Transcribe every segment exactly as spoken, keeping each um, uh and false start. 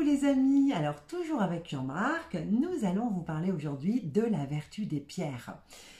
les amis, alors toujours avec Jean-Marc, nous allons vous parler aujourd'hui de la vertu des pierres.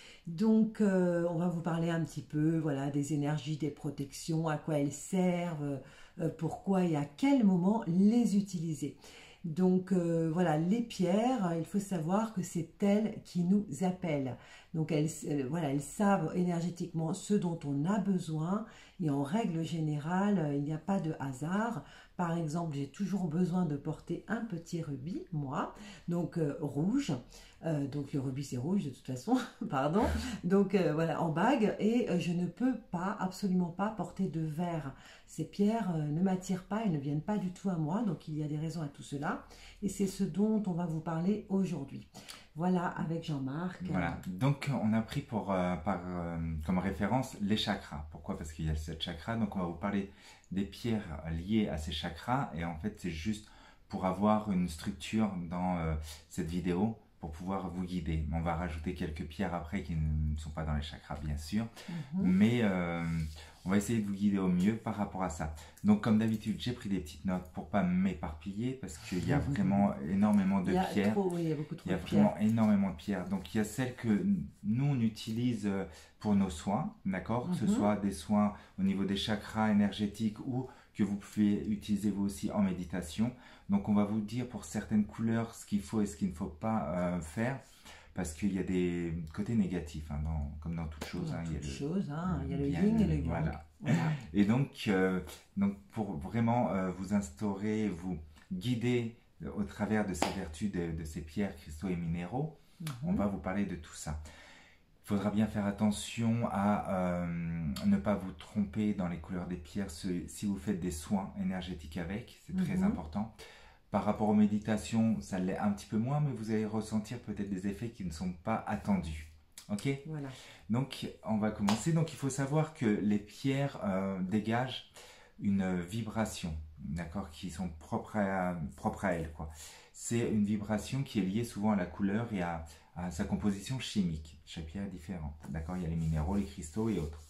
Donc euh, on va vous parler un petit peu voilà, des énergies, des protections, à quoi elles servent, euh, pourquoi et à quel moment les utiliser. Donc euh, voilà, les pierres, il faut savoir que c'est elles qui nous appellent. Donc elles, euh, voilà, elles savent énergétiquement ce dont on a besoin et en règle générale, il n'y a pas de hasard. Par exemple, j'ai toujours besoin de porter un petit rubis, moi, donc euh, rouge. Euh, donc le rubis c'est rouge de toute façon, pardon. Donc euh, voilà, en bague, et euh, je ne peux pas, absolument pas porter de verre. Ces pierres euh, ne m'attirent pas, elles ne viennent pas du tout à moi, donc il y a des raisons à tout cela. Et c'est ce dont on va vous parler aujourd'hui. Voilà, avec Jean-Marc. Voilà, donc on a pris pour, euh, par, euh, comme référence les chakras. Pourquoi? Parce qu'il y a sept chakras, donc on va vous parler des pierres liées à ces chakras. Et en fait, c'est juste pour avoir une structure dans euh, cette vidéo, pour pouvoir vous guider. On va rajouter quelques pierres après qui ne sont pas dans les chakras, bien sûr. Mm-hmm. Mais euh, on va essayer de vous guider au mieux par rapport à ça. Donc, comme d'habitude, j'ai pris des petites notes pour ne pas m'éparpiller parce qu'il y a vraiment énormément de il y a pierres. Trop, oui, il y a beaucoup trop il y a de pierres. vraiment énormément de pierres. Donc, il y a celles que nous, on utilise pour nos soins, d'accord? Que mm-hmm. ce soit des soins au niveau des chakras énergétiques ou que vous pouvez utiliser vous aussi en méditation. Donc on va vous dire pour certaines couleurs ce qu'il faut et ce qu'il ne faut pas euh, faire, parce qu'il y a des côtés négatifs, hein, dans, comme dans toute chose. Dans hein, toute il y a le, chose, hein, le, il y a le bien, yin et le yang. Voilà. Voilà. Et donc, euh, donc pour vraiment euh, vous instaurer, vous guider au travers de ces vertus de, de ces pierres, cristaux et minéraux, mm-hmm. on va vous parler de tout ça. Il faudra bien faire attention à euh, ne pas vous tromper dans les couleurs des pierres si vous faites des soins énergétiques avec, c'est très mm-hmm. important. Par rapport aux méditations, ça l'est un petit peu moins, mais vous allez ressentir peut-être des effets qui ne sont pas attendus. Ok? Voilà. Donc, on va commencer. Donc, il faut savoir que les pierres euh, dégagent une vibration, d'accord, qui sont propres à, propres à elles, quoi. C'est une vibration qui est liée souvent à la couleur et à, à sa composition chimique. Chaque pierre est différente, d'accord? Il y a les minéraux, les cristaux et autres.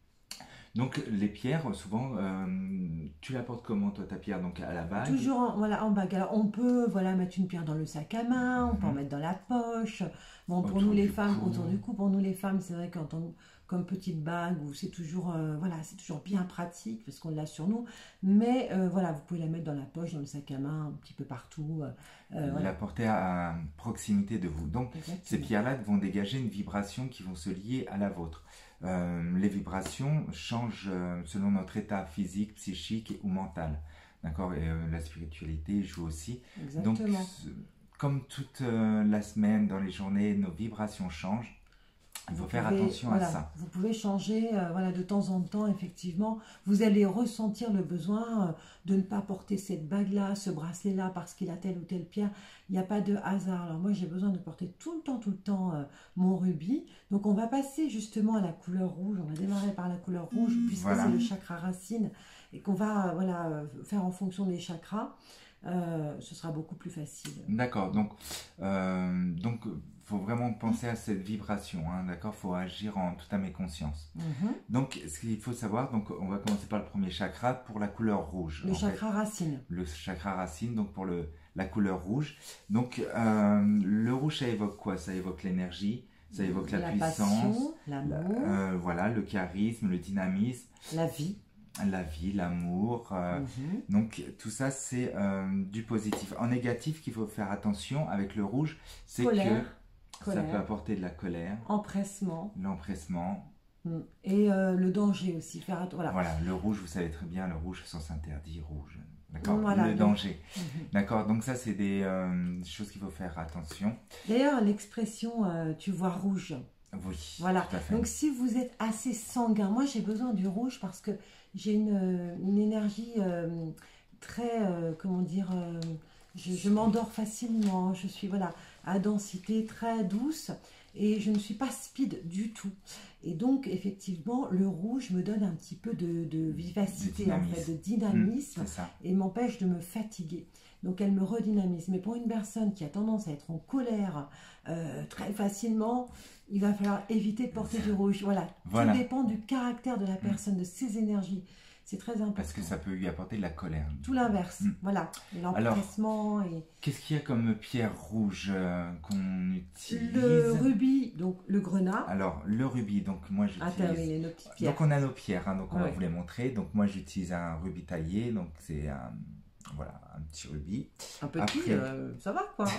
Donc les pierres, souvent, euh, tu la portes comment toi ta pierre? Donc à la bague? Toujours en, voilà, en bague. Alors on peut voilà, mettre une pierre dans le sac à main, on mm-hmm. peut en mettre dans la poche. Bon, pour autour nous les femmes, cou. autour du cou, pour nous les femmes, c'est vrai qu'en on, comme petite bague, c'est toujours, euh, voilà, c'est toujours bien pratique parce qu'on l'a sur nous. Mais euh, voilà, vous pouvez la mettre dans la poche, dans le sac à main, un petit peu partout. Euh, voilà. La porter à proximité de vous. Donc exactement. Ces pierres-là vont dégager une vibration qui vont se lier à la vôtre. Euh, les vibrations changent euh, selon notre état physique, psychique ou mental. D'accord? Et euh, la spiritualité joue aussi. Exactement. Donc, comme toute euh, la semaine, dans les journées, nos vibrations changent. Il faut vous faire pouvez, attention voilà, à ça. Vous pouvez changer euh, voilà, de temps en temps, effectivement. Vous allez ressentir le besoin euh, de ne pas porter cette bague-là, ce bracelet-là, parce qu'il a telle ou telle pierre. Il n'y a pas de hasard. Alors moi, j'ai besoin de porter tout le temps, tout le temps euh, mon rubis. Donc on va passer justement à la couleur rouge. On va démarrer par la couleur rouge, puisque voilà. c'est le chakra racine, et qu'on va voilà, faire en fonction des chakras. Euh, ce sera beaucoup plus facile. D'accord, donc euh, donc faut vraiment penser à cette vibration, hein, d'accord? Faut agir en toute âme et conscience. Mm-hmm. Donc ce qu'il faut savoir, donc on va commencer par le premier chakra pour la couleur rouge. Le chakra fait. racine. Le chakra racine, donc pour le la couleur rouge. Donc euh, le rouge, ça évoque quoi? Ça évoque l'énergie, ça évoque la, la puissance, l'amour, euh, voilà, le charisme, le dynamisme, la vie. La vie, l'amour, euh, mm-hmm. donc tout ça c'est euh, du positif. En négatif, qu'il faut faire attention avec le rouge, c'est que colère. ça peut apporter de la colère, empressement, l'empressement et euh, le danger aussi. Faire voilà. voilà, le rouge, vous savez très bien, le rouge sens interdit, rouge, d'accord, voilà, le donc... danger, mm-hmm. d'accord. Donc ça c'est des euh, choses qu'il faut faire attention. D'ailleurs, l'expression euh, tu vois rouge. Oui, voilà. tout à fait. Donc si vous êtes assez sanguin, moi j'ai besoin du rouge parce que j'ai une, une énergie euh, très, euh, comment dire, euh, je, je m'endors facilement, je suis voilà, à densité très douce et je ne suis pas speed du tout. Et donc effectivement le rouge me donne un petit peu de, de vivacité, de en fait, de dynamisme, mmh, et m'empêche de me fatiguer. Donc elle me redynamise. Mais pour une personne qui a tendance à être en colère euh, très facilement, il va falloir éviter de porter du rouge. Voilà, voilà. Tout dépend du caractère de la personne, de ses énergies. C'est très important. Parce que ça peut lui apporter de la colère. Tout l'inverse, mm. voilà. L'empressement et... Qu'est-ce qu'il y a comme pierre rouge euh, qu'on utilise? Le rubis, donc le grenat. Alors, le rubis, donc moi j'utilise... Ah, terminé, nos petites pierres. Donc on a nos pierres, hein, donc on ouais. va vous les montrer. Donc moi j'utilise un rubis taillé, donc c'est un... Voilà, un petit rubis. Un petit, Après... euh, ça va quoi.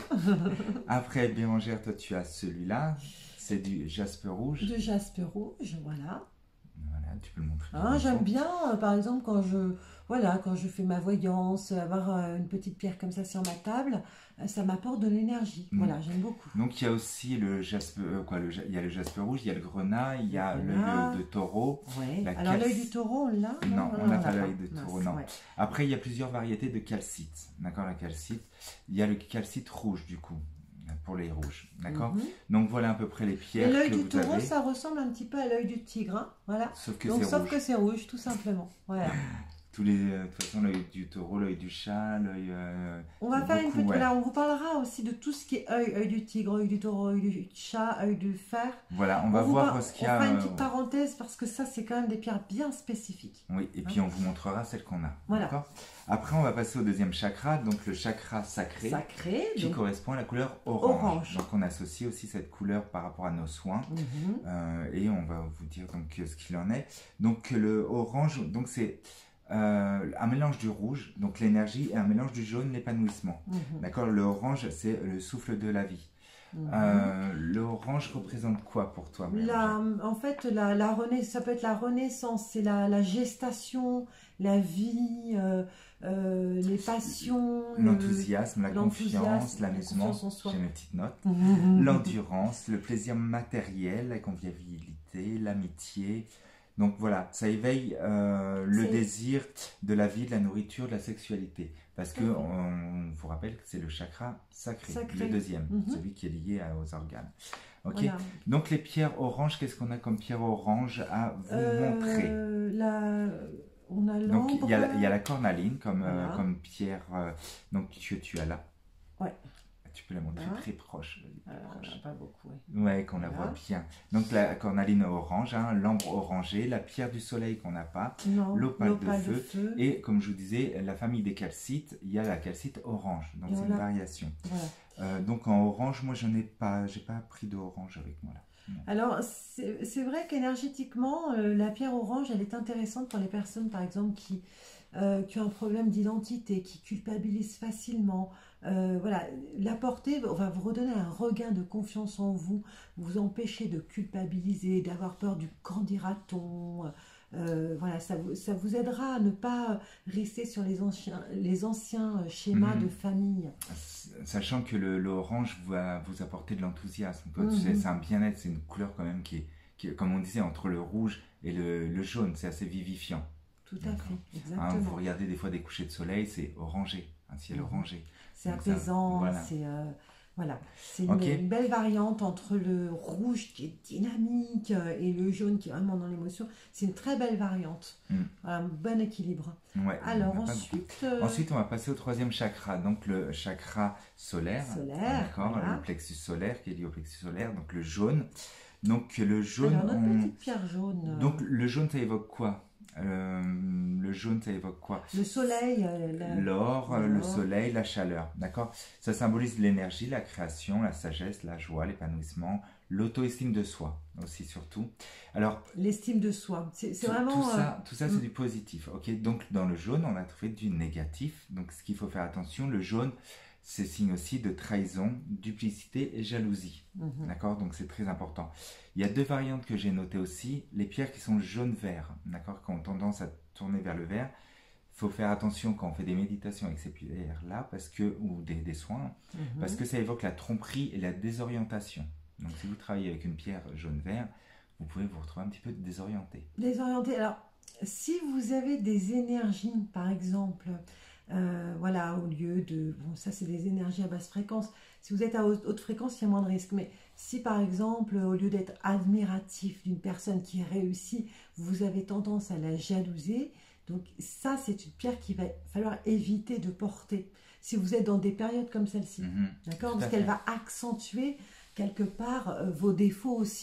Après, Bérangère, toi tu as celui-là. C'est du jaspe rouge. De jaspe rouge, voilà. Voilà, tu peux le montrer. Ah, j'aime bien, euh, par exemple, quand je, voilà, quand je fais ma voyance, avoir euh, une petite pierre comme ça sur ma table, euh, ça m'apporte de l'énergie. Mmh. Voilà, j'aime beaucoup. Donc, il y a aussi le jaspe, euh, quoi, le, il y a le jaspe rouge, il y a le grenat, il y a l'œil de taureau. Ouais. Alors, l'œil du taureau, on l'a? Non, on n'a pas l'œil de taureau, non. Ouais. Après, il y a plusieurs variétés de calcite. D'accord, la calcite. Il y a le calcite rouge, du coup. Pour les rouges, d'accord. Mm-hmm. Donc voilà à peu près les pierres. Et l'œil du taureau, ça ressemble un petit peu à l'œil du tigre, hein, voilà. Sauf que Donc c'est sauf rouge. que c'est rouge, tout simplement. Voilà. Tous les, de toute façon, l'œil du taureau, l'œil du chat, l'œil. Euh, on va faire beaucoup, une petite. Ouais. Voilà, on vous parlera aussi de tout ce qui est œil, œil du tigre, œil du taureau, œil du chat, œil du fer. Voilà, on va on voir par... ce qu'il y a. On va faire une petite parenthèse parce que ça, c'est quand même des pierres bien spécifiques. Oui, et puis hein? on vous montrera celles qu'on a. Voilà. Après, on va passer au deuxième chakra, donc le chakra sacré, sacré qui donc... correspond à la couleur orange. orange. Donc, on associe aussi cette couleur par rapport à nos soins, mm-hmm. euh, et on va vous dire donc ce qu'il en est. Donc, le orange, donc c'est euh, un mélange du rouge, donc l'énergie, et un mélange du jaune, l'épanouissement. Mm-hmm. D'accord. Le orange, c'est le souffle de la vie. Mmh. Euh, l'orange représente quoi pour toi? la, En fait, la, la rena... ça peut être la renaissance, c'est la, la gestation, la vie, euh, euh, les passions, l'enthousiasme, le... la confiance, l'amusement, j'ai mes petites notes, mmh. l'endurance, le plaisir matériel, la convivialité, l'amitié. Donc voilà, ça éveille euh, le désir de la vie, de la nourriture, de la sexualité. Parce que, on, on vous rappelle que c'est le chakra sacré, sacré. le deuxième, mm-hmm. celui qui est lié à, aux organes. Ok. Voilà. Donc les pierres oranges, qu'est-ce qu'on a comme pierre orange à vous euh, montrer? la... On a l'ambre. Donc il y a, il y a la cornaline comme, voilà. euh, comme pierre euh, donc, que tu as là. Ouais. Tu peux la montrer voilà. très proche. Euh, proche. Pas beaucoup, oui. Ouais, qu'on voilà. la voit bien. Donc la cornaline orange, hein, l'ambre orangé, la pierre du soleil qu'on n'a pas, l'opale de, de feu, et comme je vous disais, la famille des calcites, il y a la calcite orange, donc c'est voilà. une variation. Voilà. Euh, donc en orange, moi je n'ai pas, j'ai pas pris d'orange avec moi là. Non. Alors c'est vrai qu'énergétiquement, euh, la pierre orange, elle est intéressante pour les personnes par exemple qui, euh, qui ont un problème d'identité, qui culpabilisent facilement. Euh, voilà, l'apporter va vous redonner un regain de confiance en vous, vous empêcher de culpabiliser, d'avoir peur du qu'en dira-t-on. Euh, voilà, ça vous, ça vous aidera à ne pas rester sur les anciens, les anciens schémas mmh. de famille. Sachant que l'orange va vous apporter de l'enthousiasme. Mmh. C'est un bien-être, c'est une couleur quand même qui est, qui est, comme on disait, entre le rouge et le, le jaune, c'est assez vivifiant. Tout à fait, exactement. Hein, vous regardez des fois des couchers de soleil, c'est orangé, un ciel mmh. orangé. C'est apaisant, voilà. c'est euh, voilà. une, okay. une belle variante entre le rouge qui est dynamique et le jaune qui est vraiment dans l'émotion. C'est une très belle variante, mm. voilà, un bon équilibre. Ouais, alors ensuite, euh... ensuite, on va passer au troisième chakra, donc le chakra solaire, solaire d'accord, voilà. le plexus solaire qui est lié au plexus solaire, donc le jaune. Donc le jaune, alors, notre on... petite pierre jaune. Donc le jaune, ça évoque quoi? Euh, le jaune, ça évoque quoi? Le soleil, l'or, la... le soleil, la chaleur, d'accord? Ça symbolise l'énergie, la création, la sagesse, la joie, l'épanouissement, l'auto-estime de soi aussi surtout. Alors, l'estime de soi, c'est vraiment... Tout ça, euh... tout ça c'est mm. du positif, ok? Donc dans le jaune, on a trouvé du négatif, donc ce qu'il faut faire attention, le jaune, c'est signe aussi de trahison, duplicité et jalousie. Mmh. D'accord? Donc c'est très important. Il y a deux variantes que j'ai notées aussi. Les pierres qui sont jaune-vert, d'accord? Qui ont tendance à tourner vers le vert. Il faut faire attention quand on fait des méditations avec ces pierres-là, parce que, ou des, des soins, mmh. parce que ça évoque la tromperie et la désorientation. Donc si vous travaillez avec une pierre jaune-vert, vous pouvez vous retrouver un petit peu désorienté. Désorienté. Alors, si vous avez des énergies, par exemple... Euh, voilà, au lieu de... Bon, ça, c'est des énergies à basse fréquence. Si vous êtes à haute, haute fréquence, il y a moins de risques. Mais si, par exemple, au lieu d'être admiratif d'une personne qui réussit, vous avez tendance à la jalouser, donc ça, c'est une pierre qu'il va falloir éviter de porter. Si vous êtes dans des périodes comme celle-ci, mmh, d'accord? Parce qu'elle va accentuer, quelque part, euh, vos défauts aussi.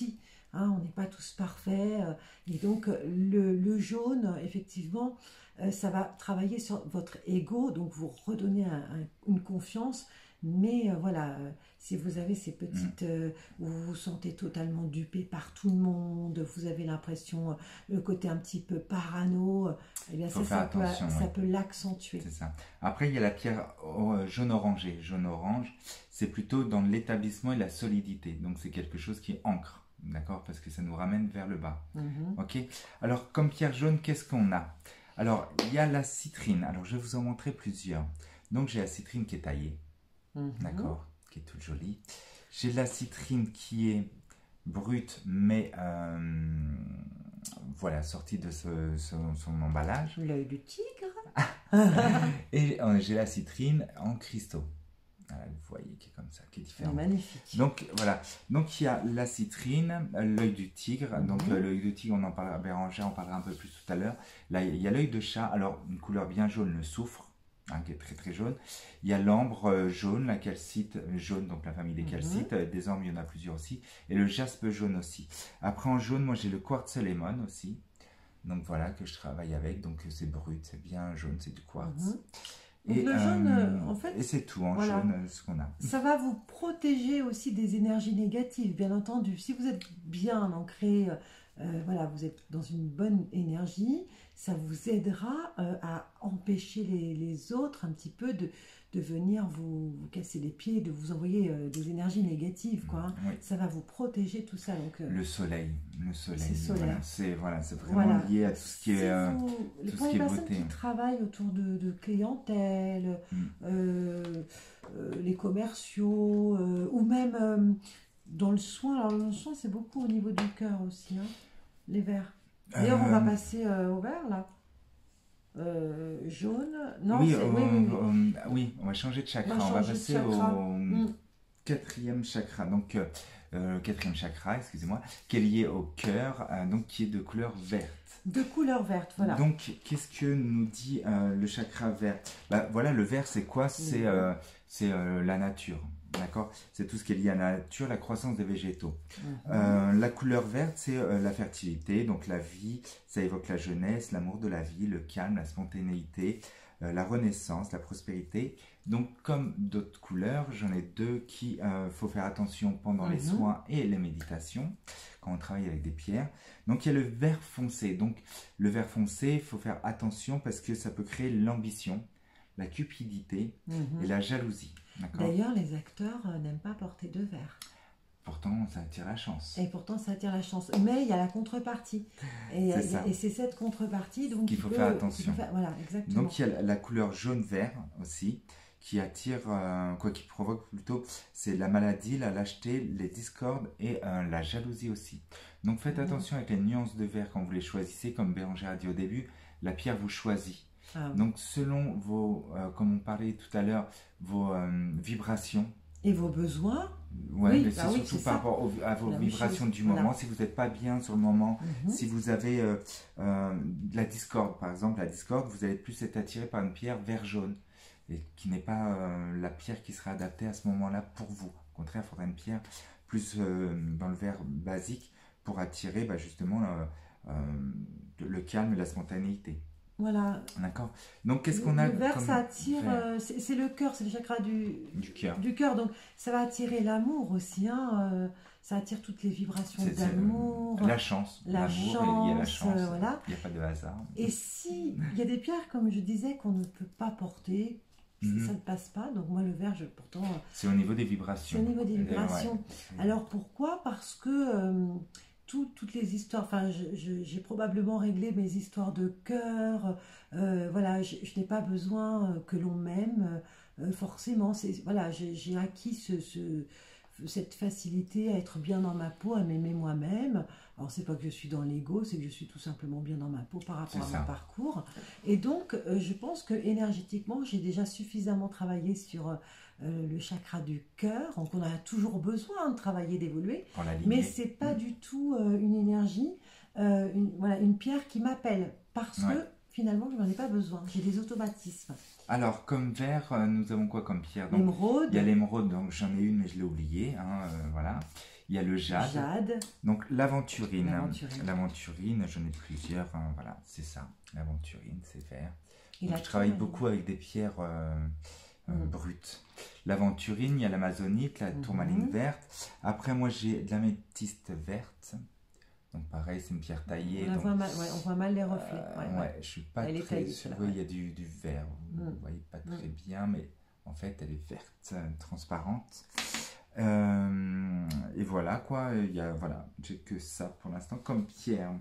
hein, on n'est pas tous parfaits. euh, et donc, le, le jaune, effectivement, euh, ça va travailler sur votre ego, donc vous redonner un- un- une confiance. Mais euh, voilà, euh, si vous avez ces petites, euh, où vous vous sentez totalement dupé par tout le monde, vous avez l'impression, euh, le côté un petit peu parano, euh, eh bien Faut ça, ça faire peut, attention, ça oui. peut l'accentuer. C'est ça. Après, il y a la pierre euh, jaune-orangé. Jaune-orange, c'est plutôt dans l'établissement et la solidité. Donc, c'est quelque chose qui ancre, d'accord? Parce que ça nous ramène vers le bas. Mhm. Ok? Alors, comme pierre jaune, qu'est-ce qu'on a? Alors, il y a la citrine. Alors, je vais vous en montrer plusieurs. Donc, j'ai la citrine qui est taillée, Mhm. d'accord? Qui est toute jolie. J'ai la citrine qui est brute, mais euh, voilà, sortie de ce- son, son emballage. L'œil du tigre. Et euh, j'ai la citrine en cristaux. Voilà, vous voyez qui est comme ça, qui est C'est différent. magnifique. Donc voilà, donc il y a la citrine, euh, l'œil du tigre. Mhm. Donc euh, l'œil du tigre, on en parlera, Bérangère en parlera un peu plus tout à l'heure. Là, il y a l'œil de chat, alors une couleur bien jaune, le soufre, hein, qui est très très jaune. Il y a l'ambre euh, jaune, la calcite euh, jaune, donc la famille des Mhm. calcites. Euh, Des ambres, il y en a plusieurs aussi. Et le jaspe jaune aussi. Après en jaune, moi j'ai le quartz lemon aussi. Donc voilà, que je travaille avec. Donc c'est brut, c'est bien jaune, c'est du quartz. Mhm. Donc le jaune, euh, en fait, et c'est tout en voilà. jaune, euh, ce qu'on a. ça va vous protéger aussi des énergies négatives, bien entendu. Si vous êtes bien ancré, euh, euh, voilà, vous êtes dans une bonne énergie, ça vous aidera euh, à empêcher les, les autres un petit peu de, de venir vous, vous casser les pieds, de vous envoyer euh, des énergies négatives, quoi. hein. Oui. Ça va vous protéger tout ça. Donc, euh, Le soleil, le soleil, C'est solaire. voilà, c'est voilà, c'est vraiment Voilà. lié à tout ce qui si est. euh, vous- les- tout pour ce les qui est personnes beauté. qui travaillent autour de, de clientèle, Mm. euh, euh, les commerciaux, euh, ou même euh, dans le soin. Alors le soin, c'est beaucoup au niveau du cœur aussi, hein, les verts. D'ailleurs, on va Euh, passer euh, au vert, là. Euh, jaune. Non, oui, c'est... euh, oui, oui, oui. euh, oui, on va changer de chakra. On va On va changer de passer chakra. au Mm. quatrième chakra. Donc, euh, euh, quatrième chakra, excusez-moi, qui est lié au cœur, euh, donc qui est de couleur verte. De couleur verte, voilà. Donc, qu'est-ce que nous dit euh, le chakra vert? Bah, voilà, le vert, c'est quoi? C'est euh, c'est euh, la nature, d'accord? C'est tout ce qui est lié à la nature, la croissance des végétaux. Mhm. Euh, la couleur verte, c'est euh, la fertilité, donc la vie, ça évoque la jeunesse, l'amour de la vie, le calme, la spontanéité, euh, la renaissance, la prospérité. Donc, comme d'autres couleurs, j'en ai deux qui euh, faut faire attention pendant les Mhm. soins et les méditations, quand on travaille avec des pierres. Donc, il y a le vert foncé. Donc, le vert foncé, il faut faire attention parce que ça peut créer l'ambition, la cupidité Mhm. et la jalousie. D'accord? D'ailleurs, les acteurs euh, n'aiment pas porter de vert. Pourtant, ça attire la chance. Et pourtant, ça attire la chance. Mais il y a la contrepartie. Et C'est ça. et c'est cette contrepartie donc Qu'il qui faut peut- faire qu'il attention. faut faire- Voilà, exactement. Donc, il y a la- la couleur jaune-vert aussi, qui attire, euh, quoi, qui provoque plutôt, c'est la maladie, la lâcheté, les discordes et euh, la jalousie aussi. Donc, faites Mhm. attention avec les nuances de vert quand vous les choisissez, comme Bérangère a dit au début, la pierre vous choisit. Ah oui. Donc, selon vos, euh, comme on parlait tout à l'heure, vos euh, vibrations, Et vos besoins. ouais, Oui, mais bah c'est oui, surtout c'est par ça. rapport au- à vos La même vibrations chose, du voilà. moment, si vous n'êtes pas bien sur le moment, Mhm. si vous avez euh, euh, de la discorde, par exemple, la discorde, vous allez plus être attiré par une pierre vert jaune, et qui n'est pas euh, la pierre qui sera adaptée à ce moment-là pour vous. Au contraire, il faudra une pierre plus euh, dans le vert basique pour attirer bah, justement euh, euh, le calme et la spontanéité. Voilà. D'accord? Donc, qu'est-ce Le- qu'on a Le vert, comme ça attire. vert euh, c'est c'est le cœur, c'est le chakra du, du cœur? du cœur. Donc, ça va attirer l'amour aussi. Hein, euh, ça attire toutes les vibrations C'est- c'est, euh, d'amour. La chance, La l'amour est lié à la chance, chance. euh, voilà. Il n'y a pas de hasard. Et si il y a des pierres, comme je disais, qu'on ne peut pas porter, Mhm. ça ne passe pas. Donc, moi, le vert, je, pourtant. euh, C'est au niveau des vibrations. C'est au niveau des Euh, vibrations. ouais, c'est- Alors pourquoi? Parce que euh, tout- toutes les histoires, enfin je- je- j'ai probablement réglé mes histoires de cœur, euh, voilà, je, je n'ai pas besoin euh, que l'on m'aime euh, forcément, c'est, voilà, j'ai j'ai acquis ce, ce- cette facilité à être bien dans ma peau, à m'aimer moi-même. Alors c'est pas que je suis dans l'ego, c'est que je suis tout simplement bien dans ma peau par rapport à C'est ça. mon parcours. Et donc euh, je pense que énergétiquement, j'ai déjà suffisamment travaillé sur euh, le chakra du cœur, donc on a toujours besoin de travailler, d'évoluer, Pour la mais lignée. c'est pas Mm. du tout euh, une énergie, euh, une, voilà, une pierre qui m'appelle, parce Ouais. que finalement, je n'en ai pas besoin. J'ai des automatismes. Alors, comme verre, euh, nous avons quoi comme pierre? Donc, L'émeraude. il y a l'émeraude, donc j'en ai une, mais je l'ai oubliée. Hein, euh, voilà. Il y a le jade. Jade. Donc, l'aventurine. L'aventurine. L'aventurine, j'en ai plusieurs. Hein, voilà, c'est ça. L'aventurine, c'est vert. Et Donc, la je travaille tourmaline. beaucoup avec des pierres euh, euh, Mm. brutes. L'aventurine, il y a l'amazonite, la Mhm. tourmaline verte. Après, moi, j'ai de l'améthyste verte. Donc, pareil, c'est une pierre taillée. On, la donc, voit mal, ouais, on voit mal les reflets. Euh, Ouais, ouais, ouais. je suis pas Elle est très taillée, sûr. celle-là, Oui, ouais. il y a du, du vert. Vous Mm. voyez pas Mm. très bien, mais en fait, elle est verte, euh, transparente. Euh, et voilà quoi. Il y a voilà, j'ai que ça pour l'instant comme pierre.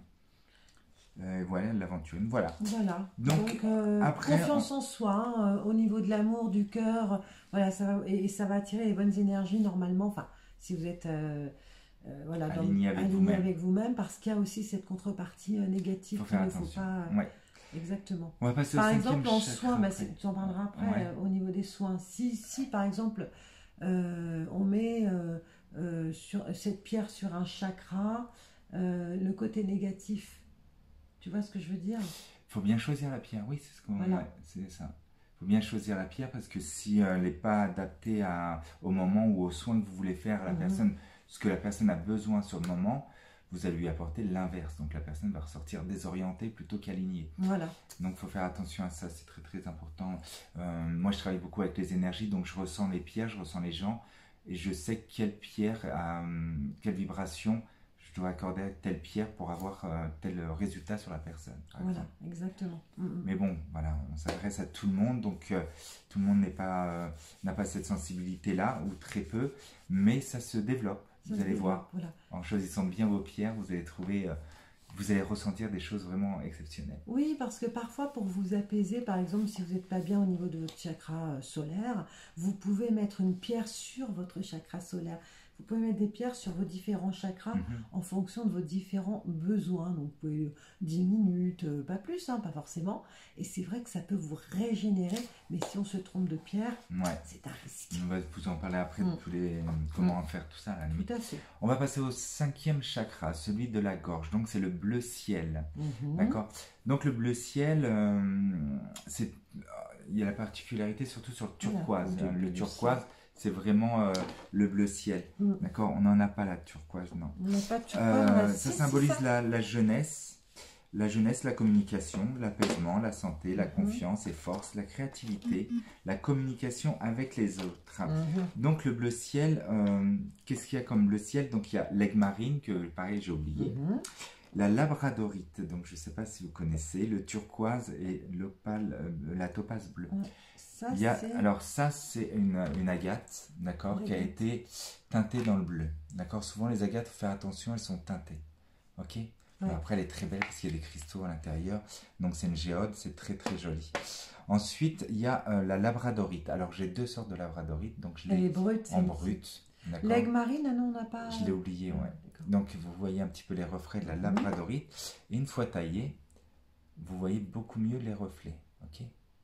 Euh, voilà l'aventurine. Voilà. Voilà. Donc, Donc, euh, après, confiance en soi, hein, euh, au niveau de l'amour, du cœur, voilà, ça va, et, et ça va attirer les bonnes énergies normalement. Enfin, si vous êtes euh, euh, voilà, dans- Aligné avec aligné vous-même. avec vous-même, parce qu'il y a aussi cette contrepartie euh, négative Faut qu'il faire ne faut attention. pas. euh, Ouais. Exactement. On va passer Par au exemple, cinquième en chakra soins, bah, après. c'est- tu en parleras après, Ouais. euh, au niveau des soins. Si, si par exemple, euh, on met euh, euh, sur, cette pierre sur un chakra, euh, le côté négatif, tu vois ce que je veux dire? Faut bien choisir la pierre. Oui, c'est ce qu'on. Voilà. Ouais, c'est ça. Faut bien choisir la pierre parce que si euh, elle n'est pas adaptée à, au moment ou aux soins que vous voulez faire à la Mhm. personne, ce que la personne a besoin sur le moment, vous allez lui apporter l'inverse. Donc la personne va ressortir désorientée plutôt qu'alignée. Voilà. Donc il faut faire attention à ça, c'est très très important. Euh, moi je travaille beaucoup avec les énergies, donc je ressens les pierres, je ressens les gens et je sais quelle pierre, euh, quelle vibration je dois accorder à telle pierre pour avoir euh, tel résultat sur la personne. Par Voilà, exemple. exactement. Mm, mm. Mais bon, voilà, on s'adresse à tout le monde, donc euh, tout le monde n'est pas, euh, n'a pas cette sensibilité-là, ou très peu, mais ça se développe, Ça vous se allez développe, voir. Voilà. En choisissant bien vos pierres, vous allez trouver, euh, vous allez ressentir des choses vraiment exceptionnelles. Oui, parce que parfois, pour vous apaiser, par exemple, si vous n'êtes pas bien au niveau de votre chakra euh, solaire, vous pouvez mettre une pierre sur votre chakra solaire. Vous pouvez mettre des pierres sur vos différents chakras Mhm. en fonction de vos différents besoins. Donc, vous pouvez dix minutes, euh, pas plus, hein, pas forcément. Et c'est vrai que ça peut vous régénérer, mais si on se trompe de pierre, Ouais, c'est un risque. on va vous en parler après Mm. de tous les, comment faire tout ça à la limite. Tout à fait. On va passer au cinquième chakra, celui de la gorge, donc c'est le bleu ciel. Mhm. D'accord. Donc le bleu ciel, euh, c'est, il y a la particularité surtout sur le turquoise. Voilà, hein. le Le bleu turquoise, c'est vraiment euh, le bleu ciel. Mm. D'accord. On n'en a pas la turquoise, non. On n'a pas de turquoise, Euh, on a- ça si, si, symbolise ça. la, la jeunesse, la jeunesse, la communication, l'apaisement, la santé, la Mhm. confiance et force, la créativité, la communication avec les autres. Mhm. Donc le bleu ciel, euh, qu'est-ce qu'il y a comme bleu ciel? Donc il y a l'aigle marine, que pareil j'ai oublié. Mhm. La labradorite, donc je ne sais pas si vous connaissez, le turquoise et l'opale, euh, la topaze bleue. Ça, Il y a, c'est... alors ça c'est une, une agate, d'accord, qui a Agate. été teintée dans le bleu. D'accord, souvent les agates, il faut faire attention, elles sont teintées. Ok. Ouais. Après elle est très belle parce qu'il y a des cristaux à l'intérieur, donc c'est une géode, c'est très très joli. Ensuite il y a euh, la labradorite. Alors j'ai deux sortes de labradorite, donc je Elle est l'ai brute. en c'est- brut. D'accord. L'aigle marine, ah non, on n'a pas... Je l'ai oublié, ouais. D'accord. Donc vous voyez un petit peu les reflets de la labradorite. Et une fois taillé, vous voyez beaucoup mieux les reflets. Ok.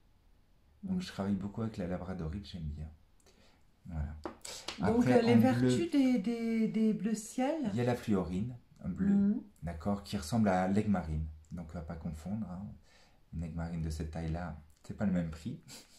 Donc Mm. je travaille beaucoup avec la labradorite, j'aime bien. Voilà. Donc, Après, euh, les en vertus bleu, des, des, des bleus ciel. il y a la fluorine, un bleu, Mhm. d'accord, qui ressemble à l'aigle marine. Donc on va pas confondre. Hein. Une aigle marine de cette taille-là, c'est pas le même prix.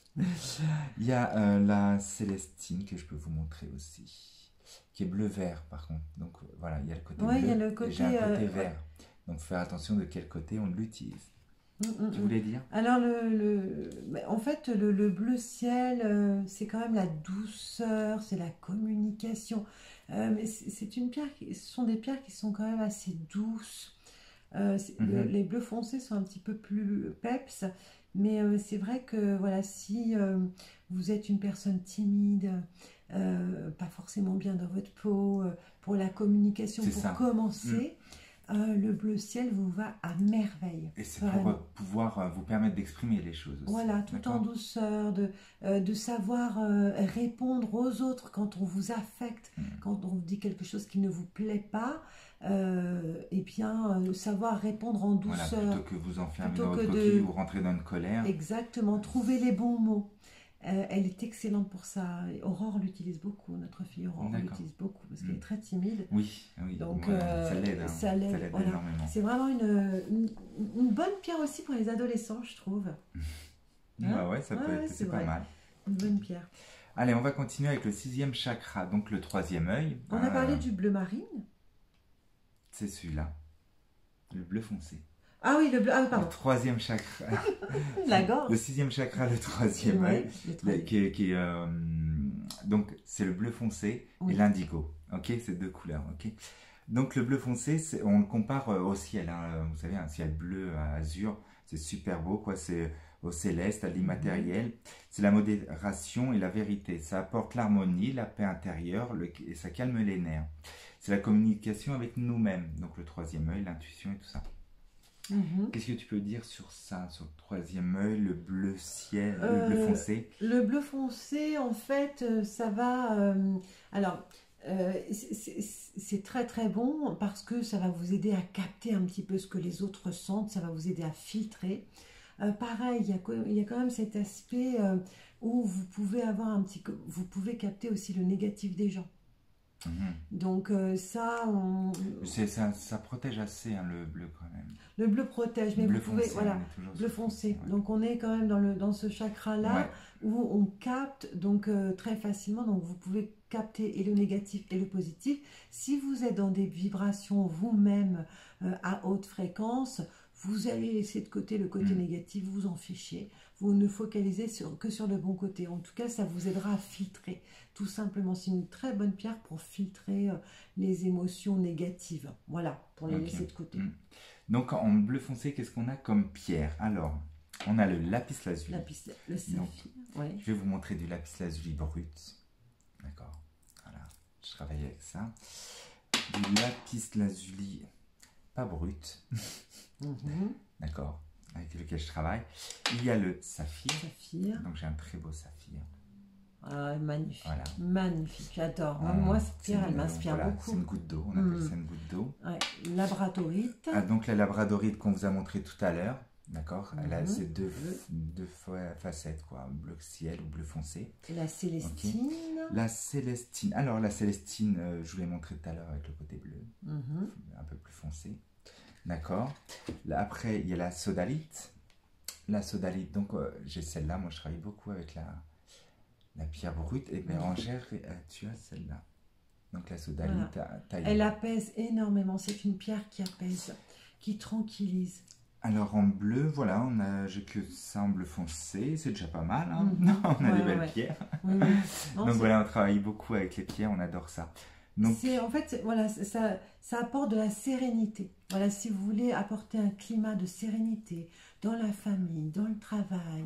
Il y a euh, la célestine que je peux vous montrer aussi, qui est bleu-vert par contre. Donc euh, voilà, il y a le côté Ouais, bleu il y a le et côté, j'ai un côté euh, vert. Donc faut faire attention de quel côté on l'utilise. Mm, mm, Tu mm. voulais dire? Alors, le, le- mais en fait, le, le bleu ciel, euh, c'est quand même la douceur, c'est la communication. Euh, mais c'est c'est une pierre qui, ce sont des pierres qui sont quand même assez douces. Euh, c'est- le- Mhm. les bleus foncés sont un petit peu plus peps, mais euh, c'est vrai que voilà, si euh, vous êtes une personne timide, euh, pas forcément bien dans votre peau, euh, pour la communication, C'est pour ça. commencer, euh, le bleu ciel vous va à merveille. Et c'est pour Vraiment. euh, pouvoir euh, vous permettre d'exprimer les choses aussi. Voilà, tout en d'accord. douceur, de, euh, de savoir euh, répondre aux autres quand on vous affecte, Mm. quand on vous dit quelque chose qui ne vous plaît pas, euh, et bien euh, savoir répondre en Voilà, douceur. plutôt que vous enfermer plutôt dans votre que coquille de- ou rentrer dans une colère. Exactement, trouver les bons mots. Euh, elle est excellente pour ça. Aurore l'utilise beaucoup, notre fille Aurore l'utilise beaucoup parce qu'elle mmh. est très timide. Oui, oui. Donc, ouais, euh, ça l'aide, hein. ça l'aide voilà. énormément. C'est vraiment une, une, une bonne pierre aussi pour les adolescents, je trouve. Hein ouais, ouais, ça peut ouais, être, c'est pas mal. Une bonne pierre. Allez, on va continuer avec le sixième chakra, donc le troisième œil. On a parlé euh, du bleu marine. C'est celui-là, le bleu foncé. Ah oui, le bleu, ah pardon. Le troisième chakra. La gorge. Le sixième chakra, le troisième œil. Ouais, qui, qui, euh, donc, c'est le bleu foncé oui. et l'indigo. Ok, c'est deux couleurs. Ok. Donc, le bleu foncé, on le compare au ciel. Hein. Vous savez, un ciel bleu azur, c'est super beau, quoi. C'est au céleste, à l'immatériel. Mm-hmm. C'est la modération et la vérité. Ça apporte l'harmonie, la paix intérieure le, et ça calme les nerfs. C'est la communication avec nous-mêmes. Donc, le troisième œil, l'intuition et tout ça. Mm-hmm. Qu'est-ce que tu peux dire sur ça, sur le troisième œil, le bleu ciel, euh, le bleu foncé? Le bleu foncé, en fait, ça va... Euh, alors, euh, c'est très très bon parce que ça va vous aider à capter un petit peu ce que les autres sentent, ça va vous aider à filtrer. Euh, pareil, il y, a, il y a quand même cet aspect euh, où vous pouvez avoir un petit... Vous pouvez capter aussi le négatif des gens. Mmh. Donc euh, ça, on... ça, ça protège assez hein, le bleu quand même. Le bleu protège, mais le bleu vous pouvez, foncé, voilà, bleu foncé. foncé ouais. Donc on est quand même dans, le, dans ce chakra-là ouais. où on capte donc euh, très facilement. Donc vous pouvez capter et le négatif et le positif. Si vous êtes dans des vibrations vous-même euh, à haute fréquence, vous allez laisser de côté le côté mmh. négatif, vous en fichez. Vous ne focalisez sur, que sur le bon côté. En tout cas, ça vous aidera à filtrer. Tout simplement, c'est une très bonne pierre pour filtrer euh, les émotions négatives. Voilà, pour les okay. laisser de côté. Mmh. Donc, en bleu foncé, qu'est-ce qu'on a comme pierre? Alors, on a le lapis lazuli. Lapis, le saphir, ouais. Je vais vous montrer du lapis lazuli brut. D'accord. Voilà, je travaille avec ça. Du lapis lazuli pas brut. Mmh. D'accord. Avec lequel je travaille. Il y a le saphir. saphir. Donc j'ai un très beau saphir. Ah, magnifique. Voilà. Magnifique, j'adore. Mmh. Moi, cette pierre, elle m'inspire voilà, beaucoup. C'est une goutte d'eau, on appelle mmh. ça une goutte d'eau. Ouais. Labradorite. Ah, donc la labradorite qu'on vous a montré tout à l'heure. D'accord. Mmh. Elle a ces deux, deux facettes, quoi. Bleu ciel ou bleu foncé. La célestine. Okay. La célestine. Alors la célestine, euh, je vous l'ai montré tout à l'heure avec le côté bleu. Mmh. Un peu plus foncé. D'accord. Après, il y a la sodalite. La sodalite, donc euh, j'ai celle-là. Moi, je travaille beaucoup avec la, la pierre brute. Et Bérangère, euh, tu as celle-là. Donc la sodalite voilà. taillée. Elle apaise énormément. C'est une pierre qui apaise, qui tranquillise. Alors en bleu, voilà, on a j'ai que ça en bleu foncé. C'est déjà pas mal. Hein mmh. Non, on a ouais, des belles ouais. pierres. Oui, oui. Non, donc voilà, on travaille beaucoup avec les pierres. On adore ça. Donc, en fait, voilà, ça, ça apporte de la sérénité. Voilà, si vous voulez apporter un climat de sérénité dans la famille, dans le travail,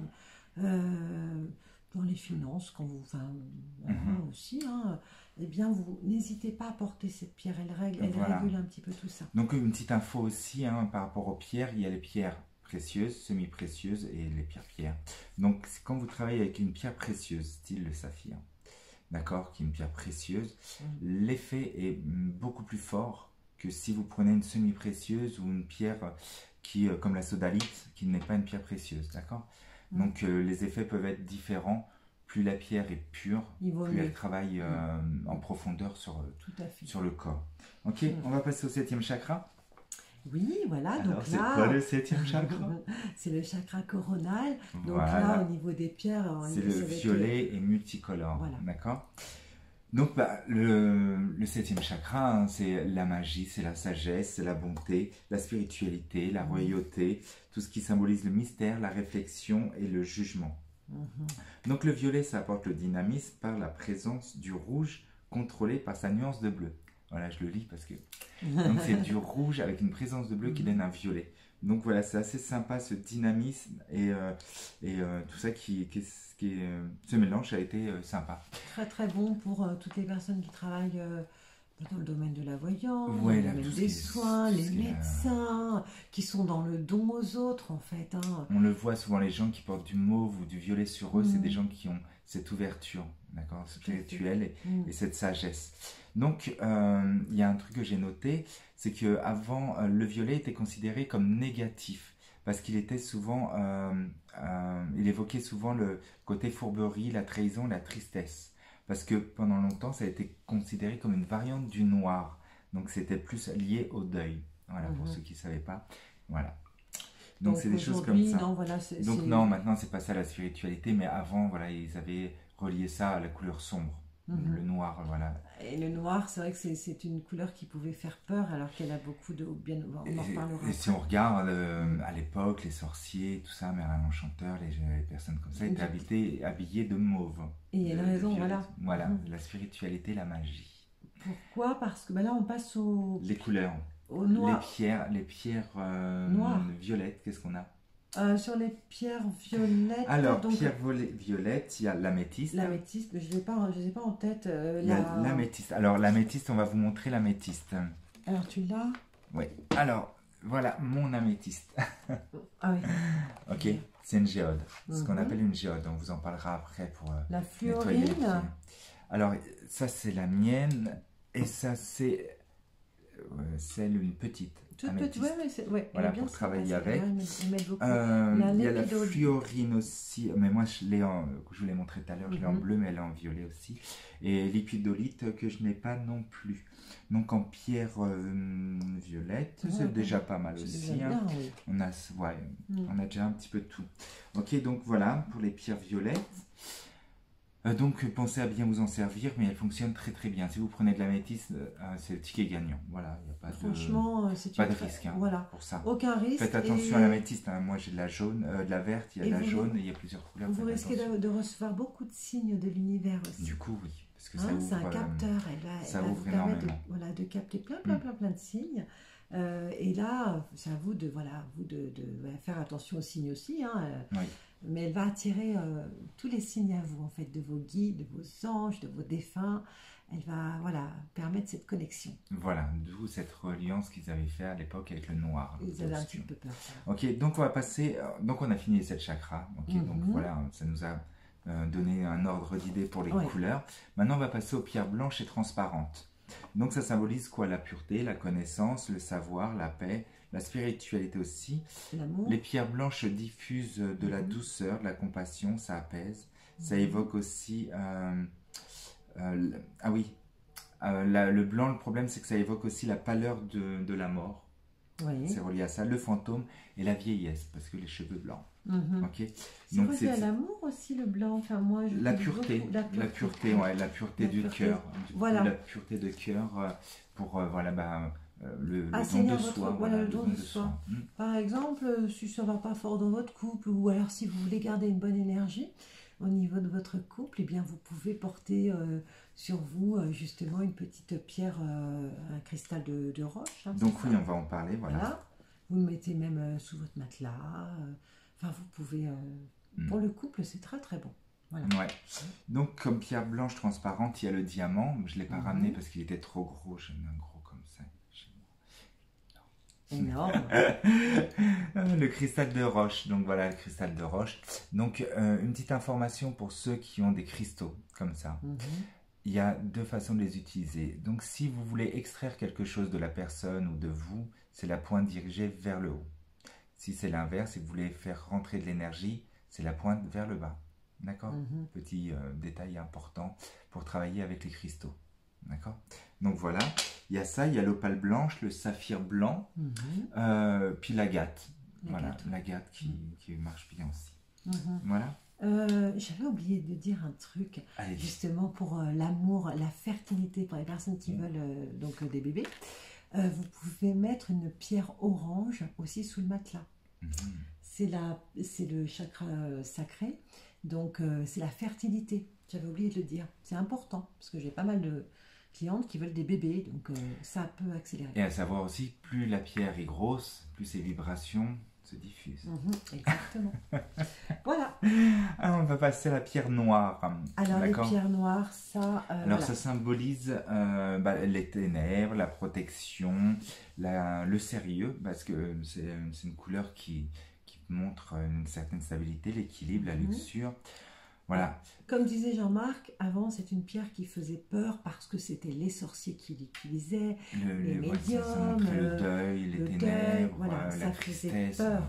euh, dans les finances, quand vous, enfin, mm-hmm. aussi, hein, eh bien, vous n'hésitez pas à porter cette pierre. Elle règle, elle voilà. régule un petit peu tout ça. Donc, une petite info aussi, hein, par rapport aux pierres, il y a les pierres précieuses, semi-précieuses et les pierres pierres. Donc, quand vous travaillez avec une pierre précieuse, style le saphir, d'accord, qui est une pierre précieuse, mmh. l'effet est beaucoup plus fort que si vous prenez une semi-précieuse ou une pierre qui, comme la sodalite, qui n'est pas une pierre précieuse, d'accord. mmh. Donc euh, les effets peuvent être différents. Plus la pierre est pure, plus mieux. Elle travaille euh, mmh. en profondeur sur, sur le corps. Ok, mmh. on va passer au septième chakra. Oui, voilà. Alors, c'est là, quoi le septième chakra? C'est le chakra coronal. Donc voilà. là, au niveau des pierres, c'est le violet que... et multicolore. Voilà. D'accord. Donc, bah, le, le septième chakra, hein, c'est la magie, c'est la sagesse, c'est la bonté, la spiritualité, la royauté, tout ce qui symbolise le mystère, la réflexion et le jugement. Mm-hmm. Donc, le violet, ça apporte le dynamisme par la présence du rouge contrôlé par sa nuance de bleu. Voilà, je le lis parce que... Donc, c'est du rouge avec une présence de bleu qui donne un violet. Donc, voilà, c'est assez sympa ce dynamisme et, euh, et euh, tout ça qui, qui, qui est... Euh, ce mélange a été euh, sympa. Très, très bon pour euh, toutes les personnes qui travaillent euh, dans le domaine de la voyance, ouais, dans le domaine des est, soins, les médecins, a... qui sont dans le don aux autres, en fait. Hein. On le voit souvent, les gens qui portent du mauve ou du violet sur eux, mmh. c'est des gens qui ont cette ouverture, d'accord, spirituelle et, mmh. et cette sagesse. Donc, il euh, y a un truc que j'ai noté, c'est qu'avant, euh, le violet était considéré comme négatif, parce qu'il était souvent, euh, euh, il évoquait souvent le côté fourberie, la trahison, la tristesse. Parce que pendant longtemps, ça a été considéré comme une variante du noir. Donc c'était plus lié au deuil. Voilà, pour Mhm. ceux qui ne savaient pas. Voilà. Donc Donc c'est des choses comme aujourd'hui, ça. non, voilà, c'est... Donc c'est- non, maintenant c'est pas ça la spiritualité, mais avant, voilà, ils avaient relié ça à la couleur sombre. Mhm. Le noir, voilà. Et le noir, c'est vrai que c'est c'est une couleur qui pouvait faire peur, alors qu'elle a beaucoup de... Bien, on en Et, reparlera et si après. on regarde euh, à l'époque, les sorciers, tout ça, Merlin l'Enchanteur, les, les personnes comme ça étaient habillées, habillées de mauve. Et il y a une de- de raison, violette. voilà. Voilà, Mhm. la spiritualité, la magie. Pourquoi? Parce que ben là, on passe au, Les couleurs, au les noir. pierres, les pierres euh, Noires. violettes, qu'est-ce qu'on a? Euh, sur les pierres violettes, Alors, donc pierre violet- violette, il y a l'améthyste. l'améthyste, je ne l'ai pas, je l'ai pas en tête. euh, Il y a la- l'améthyste. Alors, l'améthyste, on va vous montrer l'améthyste. Alors tu l'as? Oui. Alors, voilà mon améthyste. Ah oui. Ok, c'est une géode. Ce qu'on Mhm. appelle une géode. On vous en parlera après pour euh, La nettoyer les pieds. fluorine. Alors, ça, c'est la mienne. Et ça, c'est euh, celle, une petite. Toute améthyste. petite, ouais, mais c'est, ouais, elle Voilà, est bien pour travailler sympa, avec. celle-là, ils mettent- ils mettent beaucoup. Euh, La il y a la lépidolite. fluorine aussi, mais moi je l'ai en, je vous l'ai montré tout à l'heure, je l'ai en Mhm. bleu, mais elle est en violet aussi. Et l'épidolite que je n'ai pas non plus. Donc en pierre euh, violette, Ouais, c'est ouais. déjà pas mal C'est aussi. déjà hein. bien, oui. On a, ouais, Mm. on a déjà un petit peu de tout. Ok, donc voilà pour les pierres violettes. Euh, donc pensez à bien vous en servir, mais elle fonctionne très très bien. Si vous prenez de l'améthyste, euh, c'est le ticket gagnant. Voilà, il n'y a pas de, Franchement, euh, c'est pas une de très- risque hein, Voilà, pour ça. aucun risque. Faites attention et à l'améthyste. Hein. Moi, j'ai de la jaune, euh, de la verte, il y a Et de la vous- jaune, et il y a plusieurs couleurs. Vous faites risquez attention. de, de recevoir beaucoup de signes de l'univers aussi. Du coup, oui, parce que Hein, ça c'est ouvre. un euh, capteur, elle va, ça elle va ouvre vous permettre de, énormément. voilà, de capter plein, plein, Mm. plein, plein de signes. Euh, et là, c'est à vous de, voilà, vous de, de voilà, faire attention aux signes aussi. Hein, euh, oui. mais elle va attirer euh, tous les signes à vous, en fait, de vos guides, de vos anges, de vos défunts. Elle va, voilà, permettre cette connexion. Voilà, d'où cette reliance qu'ils avaient fait à l'époque avec le noir. le Ils avaient un petit costume. peu peur. ça. Ok, donc on va passer. euh, Donc on a fini les sept chakras. Ok, donc Mhm. voilà, ça nous a euh, donné un ordre d'idée pour les Ouais. couleurs. Maintenant, on va passer aux pierres blanches et transparentes. Donc ça symbolise quoi? La pureté, la connaissance, le savoir, la paix, la spiritualité aussi. L'amour. Les pierres blanches diffusent de la Mhm. douceur, de la compassion, ça apaise. Ça Mhm. évoque aussi... euh, euh, l- ah oui, euh, la- le blanc, le problème, c'est que ça évoque aussi la pâleur de, de la mort. Oui. C'est relié à ça, le fantôme et la vieillesse, parce que les cheveux blancs. Mhm. Ok. C'est Donc relié à c'est l'amour aussi, le blanc. Enfin, moi, je la trouve pureté, beaucoup- la pureté, ouais, la pureté La du pureté. cœur, du coup, Voilà. la pureté de cœur euh, pour euh, voilà bah, euh, le, le don Assainir de votre- soi, voilà, le don de soi. Mm. Par exemple, euh, si ça va pas fort dans votre couple, ou alors si vous voulez garder une bonne énergie au niveau de votre couple, eh bien vous pouvez porter euh, sur vous euh, justement une petite pierre, euh, un cristal de, de roche. hein, Donc c'est oui, ça. on va en parler, voilà. Voilà. Vous le mettez même euh, sous votre matelas. euh, Enfin, vous pouvez. euh, Mm. Pour le couple, c'est très très bon. Voilà. Ouais. Donc comme pierre blanche transparente, il y a le diamant. Je ne l'ai pas Mhm. ramené parce qu'il était trop gros. J'aime un gros comme ça. Énorme. Le cristal de roche, donc voilà le cristal de roche. Donc euh, une petite information pour ceux qui ont des cristaux comme ça. Mhm. Il y a deux façons de les utiliser. Donc si vous voulez extraire quelque chose de la personne ou de vous, c'est la pointe dirigée vers le haut. Si c'est l'inverse, si vous voulez faire rentrer de l'énergie, c'est la pointe vers le bas. D'accord? Mhm. Petit euh, détail important pour travailler avec les cristaux. D'accord? Donc voilà, il y a ça, il y a l'opale blanche, le saphir blanc, Mhm. euh, puis l'agate. Voilà, L'agate. l'agate qui, qui marche bien aussi. Mhm. Voilà. Euh, J'avais oublié de dire un truc, Allez, justement pour euh, l'amour, la fertilité, pour les personnes qui Mm. veulent euh, donc euh, des bébés. Euh, vous pouvez mettre une pierre orange aussi sous le matelas. Mhm. C'est la, c'est le chakra euh, sacré, donc euh, c'est la fertilité. J'avais oublié de le dire. C'est important parce que j'ai pas mal de clientes qui veulent des bébés, donc euh, ça peut accélérer. Et à savoir aussi, plus la pierre est grosse, plus ses vibrations se diffusent. Mhm, exactement. Voilà. Ah, on va passer à la pierre noire. Alors les D'accord. pierres noires, ça. euh, Alors voilà. ça symbolise euh, bah, les ténèbres, la protection, la- le sérieux, parce que c'est c'est une couleur qui, qui montre une certaine stabilité, l'équilibre, la Mhm. luxure. Voilà, Comme disait Jean-Marc, avant c'est une pierre qui faisait peur parce que c'était les sorciers qui l'utilisaient, le, Les le- ouais, ça- ça médiums, montrait le euh, deuil, les le deuil, ténèbres, voilà, euh, ça la faisait tristesse. peur.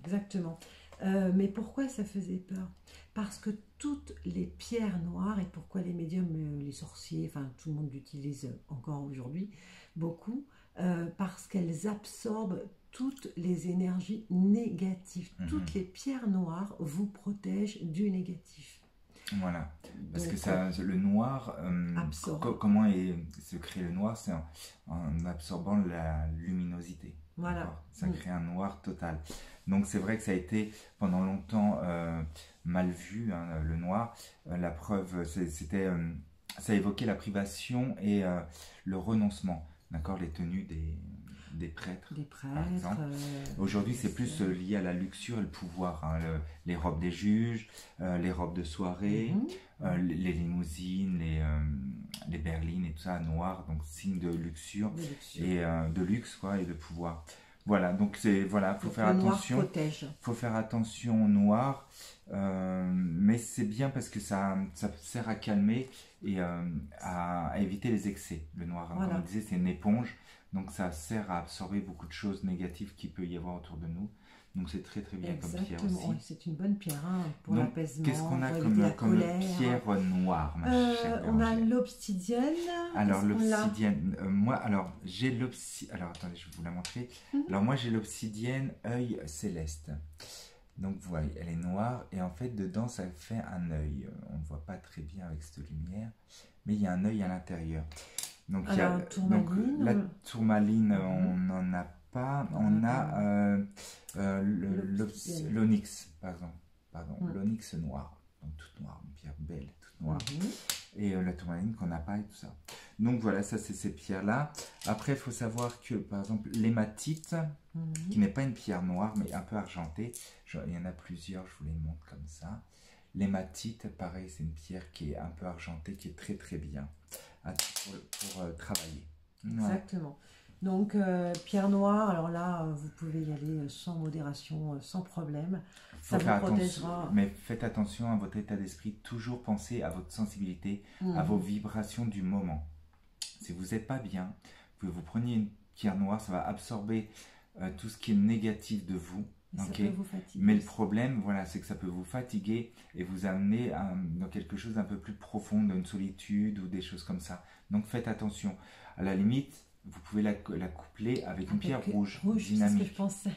exactement. Euh, mais pourquoi ça faisait peur? Parce que toutes les pierres noires, et pourquoi les médiums, euh, les sorciers, enfin tout le monde l'utilise encore aujourd'hui, beaucoup, euh, parce qu'elles absorbent toutes les énergies négatives. Mhm. Toutes les pierres noires vous protègent du négatif. Voilà, parce Donc, que ça, le noir, euh, absorbe. co- comment est, se crée le noir? C'est en, en absorbant la luminosité. Voilà. D'accord. Ça Mm. crée un noir total. Donc c'est vrai que ça a été pendant longtemps euh, mal vu, hein, le noir. Euh, la preuve, c'est- c'était, euh, ça évoquait la privation et euh, le renoncement. D'accord, les tenues des, des prêtres. Des Par prêtres. exemple. euh, Aujourd'hui, c'est plus c'est- euh, lié à la luxure et le pouvoir, hein, le- les robes des juges, euh, les robes de soirée, Mhm. euh, les, les limousines, les, euh, les berlines et tout ça, noir, donc signe de luxure de luxure. et euh, de luxe, quoi, et de pouvoir. Voilà, donc c'est voilà, faut Donc, faire le noir attention, protège. faut faire attention au noir, euh, mais c'est bien parce que ça, ça sert à calmer et euh, à, à éviter les excès. Le noir, hein, Voilà. comme on disait, c'est une éponge, donc ça sert à absorber beaucoup de choses négatives qu'il peut y avoir autour de nous. Donc c'est très très bien comme pierre Exactement. aussi. Oui, c'est une bonne pierre hein, pour Donc, l'apaisement, qu'est-ce qu'on a pour éviter comme, la comme colère. pierre noire, ma Euh, chère on a Bérangère? l'obsidienne. Alors Qu'est-ce qu'on a? l'obsidienne, euh, moi, alors j'ai l'obsidienne, alors attendez, je vais vous la montrer. Mhm. Alors moi j'ai l'obsidienne œil céleste. Donc vous voyez, elle est noire et en fait dedans ça fait un œil. On ne voit pas très bien avec cette lumière, mais il y a un œil à l'intérieur. Donc, il y a, Alors, donc tourmaline. la tourmaline, Mhm. on n'en a pas. On On en a a pas. euh, euh, le- L'obsidienne. l'obs- l'onyx, pardon, pardon, Mhm. l'onyx noir, donc toute noire, une pierre belle, toute noire. Mhm. Et euh, la tourmaline qu'on n'a pas et tout ça. Donc voilà, ça c'est ces pierres-là. Après, il faut savoir que par exemple l'hématite, Mhm. qui n'est pas une pierre noire mais un peu argentée, je- il y en a plusieurs, je vous les montre comme ça. L'hématite, pareil, c'est une pierre qui est un peu argentée, qui est très très bien à- pour, pour, euh, travailler. Voilà. Exactement. Donc, euh, pierre noire, alors là, euh, vous pouvez y aller euh, sans modération, euh, sans problème. Faut Ça vous faire attention, protégera. mais faites attention à votre état d'esprit. Toujours pensez à votre sensibilité, à Mhm. vos vibrations du moment. Si vous n'êtes pas bien, que vous preniez une pierre noire, ça va absorber euh, tout ce qui est négatif de vous. Et ça Ok. peut vous fatiguer. Mais le problème, voilà, c'est que ça peut vous fatiguer et vous amener à- dans quelque chose d'un peu plus profond, d'une solitude ou des choses comme ça. Donc faites attention. À la limite, vous pouvez la, la coupler avec une Avec pierre rouge, rouge, c'est ce que dynamique. je pensais.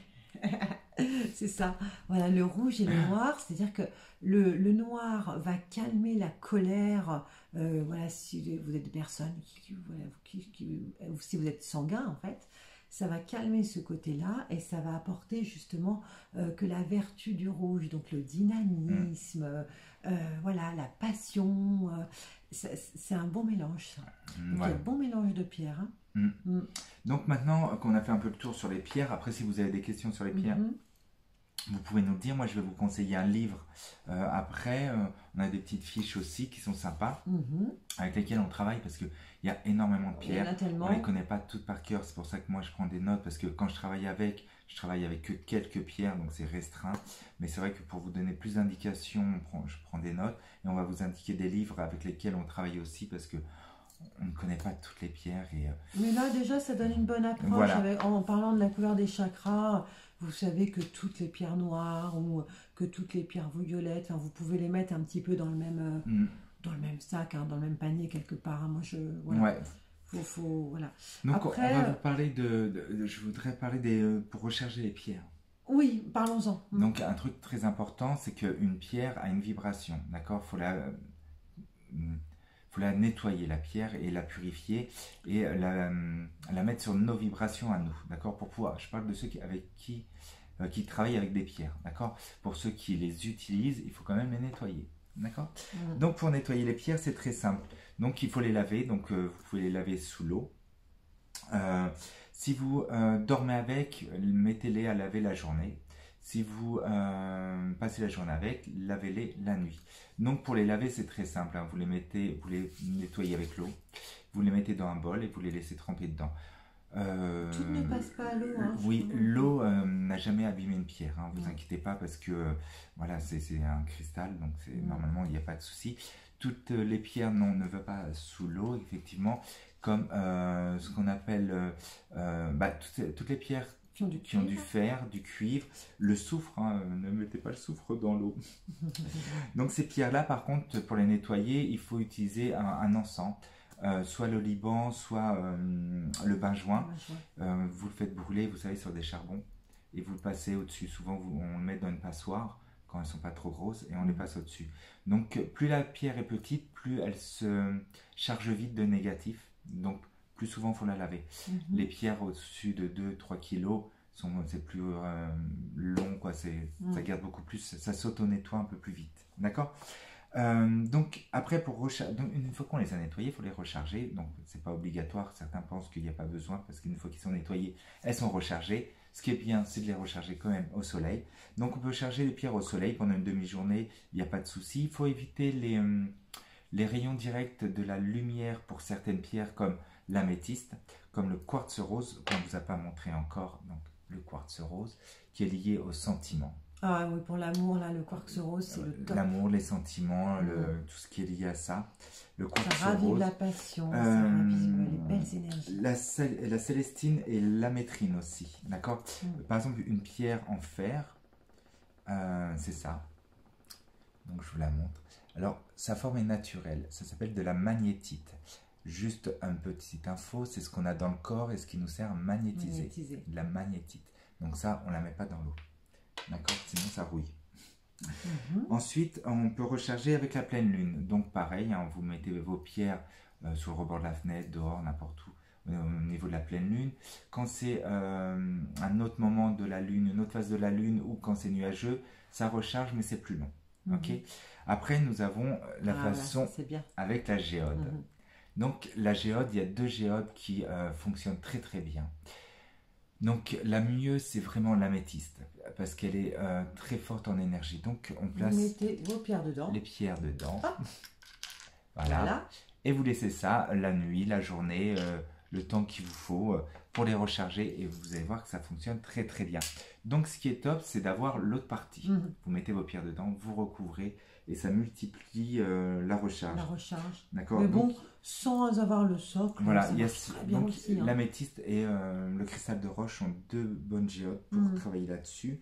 C'est ça. Voilà, le rouge et le noir, c'est-à-dire que le, le noir va calmer la colère. Euh, voilà, si vous êtes des personnes qui, qui- voilà, qui- qui- si vous êtes sanguin en fait, ça va calmer ce côté-là et ça va apporter justement euh, que la vertu du rouge, donc le dynamisme, euh, voilà, la passion. euh, c'est c'est un bon mélange ça. Donc Voilà. il y a un bon mélange de pierres. Hein. Mm. Mm. Donc maintenant qu'on a fait un peu le tour sur les pierres, après si vous avez des questions sur les pierres, Mhm. vous pouvez nous le dire. Moi je vais vous conseiller un livre. Euh, après, euh, on a des petites fiches aussi qui sont sympas, Mhm. avec lesquelles on travaille parce qu'il y a énormément de Il y en pierres. a tellement. On ne les connaît pas toutes par cœur, c'est pour ça que moi je prends des notes, parce que quand je travaille avec, je travaille avec que quelques pierres, donc c'est restreint. Mais c'est vrai que pour vous donner plus d'indications, on prend- je prends des notes et on va vous indiquer des livres avec lesquels on travaille aussi, parce que on ne connaît pas toutes les pierres. Et, euh, Mais là, déjà, ça donne une bonne approche. Voilà. Avec- en parlant de la couleur des chakras, vous savez que toutes les pierres noires ou que toutes les pierres violettes, enfin, vous pouvez les mettre un petit peu dans le même, euh, mm, dans le même sac, hein, dans le même panier quelque part. hein. Moi, je, voilà. ouais. Faut, faut, voilà. Donc Après, on va euh, vous parler de, de- de- je voudrais parler des, euh, pour recharger les pierres. Oui, parlons-en. Mm. Donc un truc très important, c'est qu'une pierre a une vibration, d'accord? Faut la, euh, faut la nettoyer, la pierre, et la purifier et la, euh, la mettre sur nos vibrations à nous, d'accord? Pour pouvoir, je parle de ceux qui, avec qui, euh, qui travaillent avec des pierres, d'accord? Pour ceux qui les utilisent, il faut quand même les nettoyer, d'accord? Mm. Donc pour nettoyer les pierres, c'est très simple. Donc il faut les laver, donc euh, vous pouvez les laver sous l'eau. Euh, si vous euh, dormez avec, mettez-les à laver la journée. Si vous euh, passez la journée avec, lavez-les la nuit. Donc pour les laver, c'est très simple. hein. Vous les mettez, vous les nettoyez avec l'eau. Vous les mettez dans un bol et vous les laissez tremper dedans. Euh, Tout ne passe pas à l'eau. Hein, oui, je- l'eau euh, n'a jamais abîmé une pierre. Hein, vous Non. inquiétez pas, parce que euh, voilà, c'est c'est un cristal, donc c'est Mm. normalement il n'y a pas de souci. Toutes euh, les pierres non, ne vont pas sous l'eau, effectivement, comme euh, ce qu'on appelle euh, euh, bah, toutes, toutes les pierres qui ont du, qui ont du fer, du cuivre, le soufre, hein, ne mettez pas le soufre dans l'eau. Donc ces pierres-là, par contre, pour les nettoyer, il faut utiliser un, un encens, euh, soit le Liban, soit euh, le benjoin. Euh, vous le faites brûler, vous savez, sur des charbons, et vous le passez au-dessus. Souvent, vous, on le met dans une passoire, quand elles ne sont pas trop grosses, et on les passe au-dessus. Donc, plus la pierre est petite, plus elle se charge vite de négatif. Donc, plus souvent, il faut la laver. Mm-hmm. Les pierres au-dessus de deux à trois kilos, c'est plus euh, long, quoi. Mm. Ça garde beaucoup plus, ça s'auto-nettoie un peu plus vite. D'accord? euh, Donc, après, pour recharger, donc, une fois qu'on les a nettoyées, il faut les recharger. Donc, c'est pas obligatoire. Certains pensent qu'il n'y a pas besoin, parce qu'une fois qu'ils sont nettoyés, elles sont rechargées. Ce qui est bien, c'est de les recharger quand même au soleil. Donc, on peut charger les pierres au soleil pendant une demi-journée, il n'y a pas de souci. Il faut éviter les, euh, les rayons directs de la lumière pour certaines pierres, comme l'améthyste, comme le quartz rose, qu'on ne vous a pas montré encore, donc le quartz rose, qui est lié au sentiment. Ah oui, pour l'amour, là, le quartz rose, c'est le top. L'amour, les sentiments, mmh. le, tout ce qui est lié à ça. Le quartz ça ravive rose, la passion, euh, ça ravive les belles énergies. La, la célestine et l'amétrine aussi, d'accord. mmh. Par exemple, une pierre en fer, euh, c'est ça. Donc, je vous la montre. Alors, sa forme est naturelle, ça s'appelle de la magnétite. Juste un petit info, c'est ce qu'on a dans le corps et ce qui nous sert à magnétiser. magnétiser. De la magnétite. Donc ça, on ne la met pas dans l'eau. D'accord? Sinon, ça rouille. Mm-hmm. Ensuite, on peut recharger avec la pleine lune. Donc pareil, hein, vous mettez vos pierres euh, sur le rebord de la fenêtre, dehors, n'importe où, euh, au niveau de la pleine lune. Quand c'est euh, un autre moment de la lune, une autre phase de la lune, ou quand c'est nuageux, ça recharge, mais c'est plus long. Mm-hmm. Ok? Après, nous avons la ah, façon voilà, avec la géode. Mm-hmm. Donc la géode, il y a deux géodes qui euh, fonctionnent très très bien. Donc la mieux, c'est vraiment l'améthyste, parce qu'elle est euh, très forte en énergie. Donc on place vous mettez vos pierres dedans. les pierres dedans. Ah. Voilà. voilà. Et vous laissez ça la nuit, la journée, euh, le temps qu'il vous faut euh, pour les recharger. Et vous allez voir que ça fonctionne très très bien. Donc ce qui est top, c'est d'avoir l'autre partie. Mm-hmm. Vous mettez vos pierres dedans, vous recouvrez. Et ça multiplie euh, la recharge. La recharge. D'accord. Mais bon, donc, sans avoir le socle. Voilà, ça il y a très bien donc aussi, hein. l'améthyste et euh, le cristal de roche sont deux bonnes géodes pour mmh. travailler là-dessus.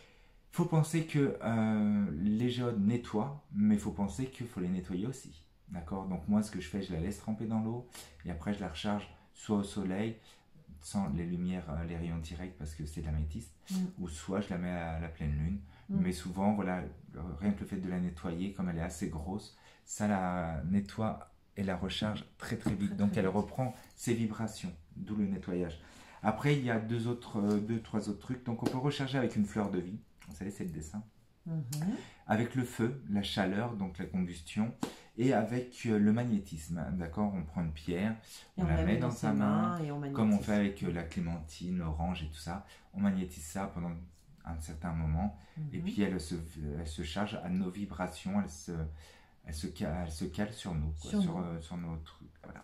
Il faut penser que euh, les géodes nettoient, mais il faut penser qu'il faut les nettoyer aussi. D'accord. Donc moi, ce que je fais, je la laisse tremper dans l'eau et après je la recharge soit au soleil, sans les lumières, les rayons directs parce que c'est de l'améthyste, mmh. ou soit je la mets à la pleine lune. Mmh. Mais souvent, voilà, rien que le fait de la nettoyer, comme elle est assez grosse, ça la nettoie et la recharge très très vite. Très, Donc très elle vite. reprend ses vibrations, d'où le nettoyage. Après, il y a deux, autres, deux, trois autres trucs. Donc on peut recharger avec une fleur de vie. Vous savez, c'est le dessin. Mmh. Avec le feu, la chaleur, donc la combustion. Et avec le magnétisme, d'accord? On prend une pierre, on, on la met dans, dans sa main, et on comme on fait avec la clémentine, l'orange et tout ça. On magnétise ça pendant un certain moment, mm-hmm. et puis elle se, elle se charge à nos vibrations, elle se, elle se, elle se cale sur nous, quoi, sur, sur, euh, sur nos trucs. Voilà.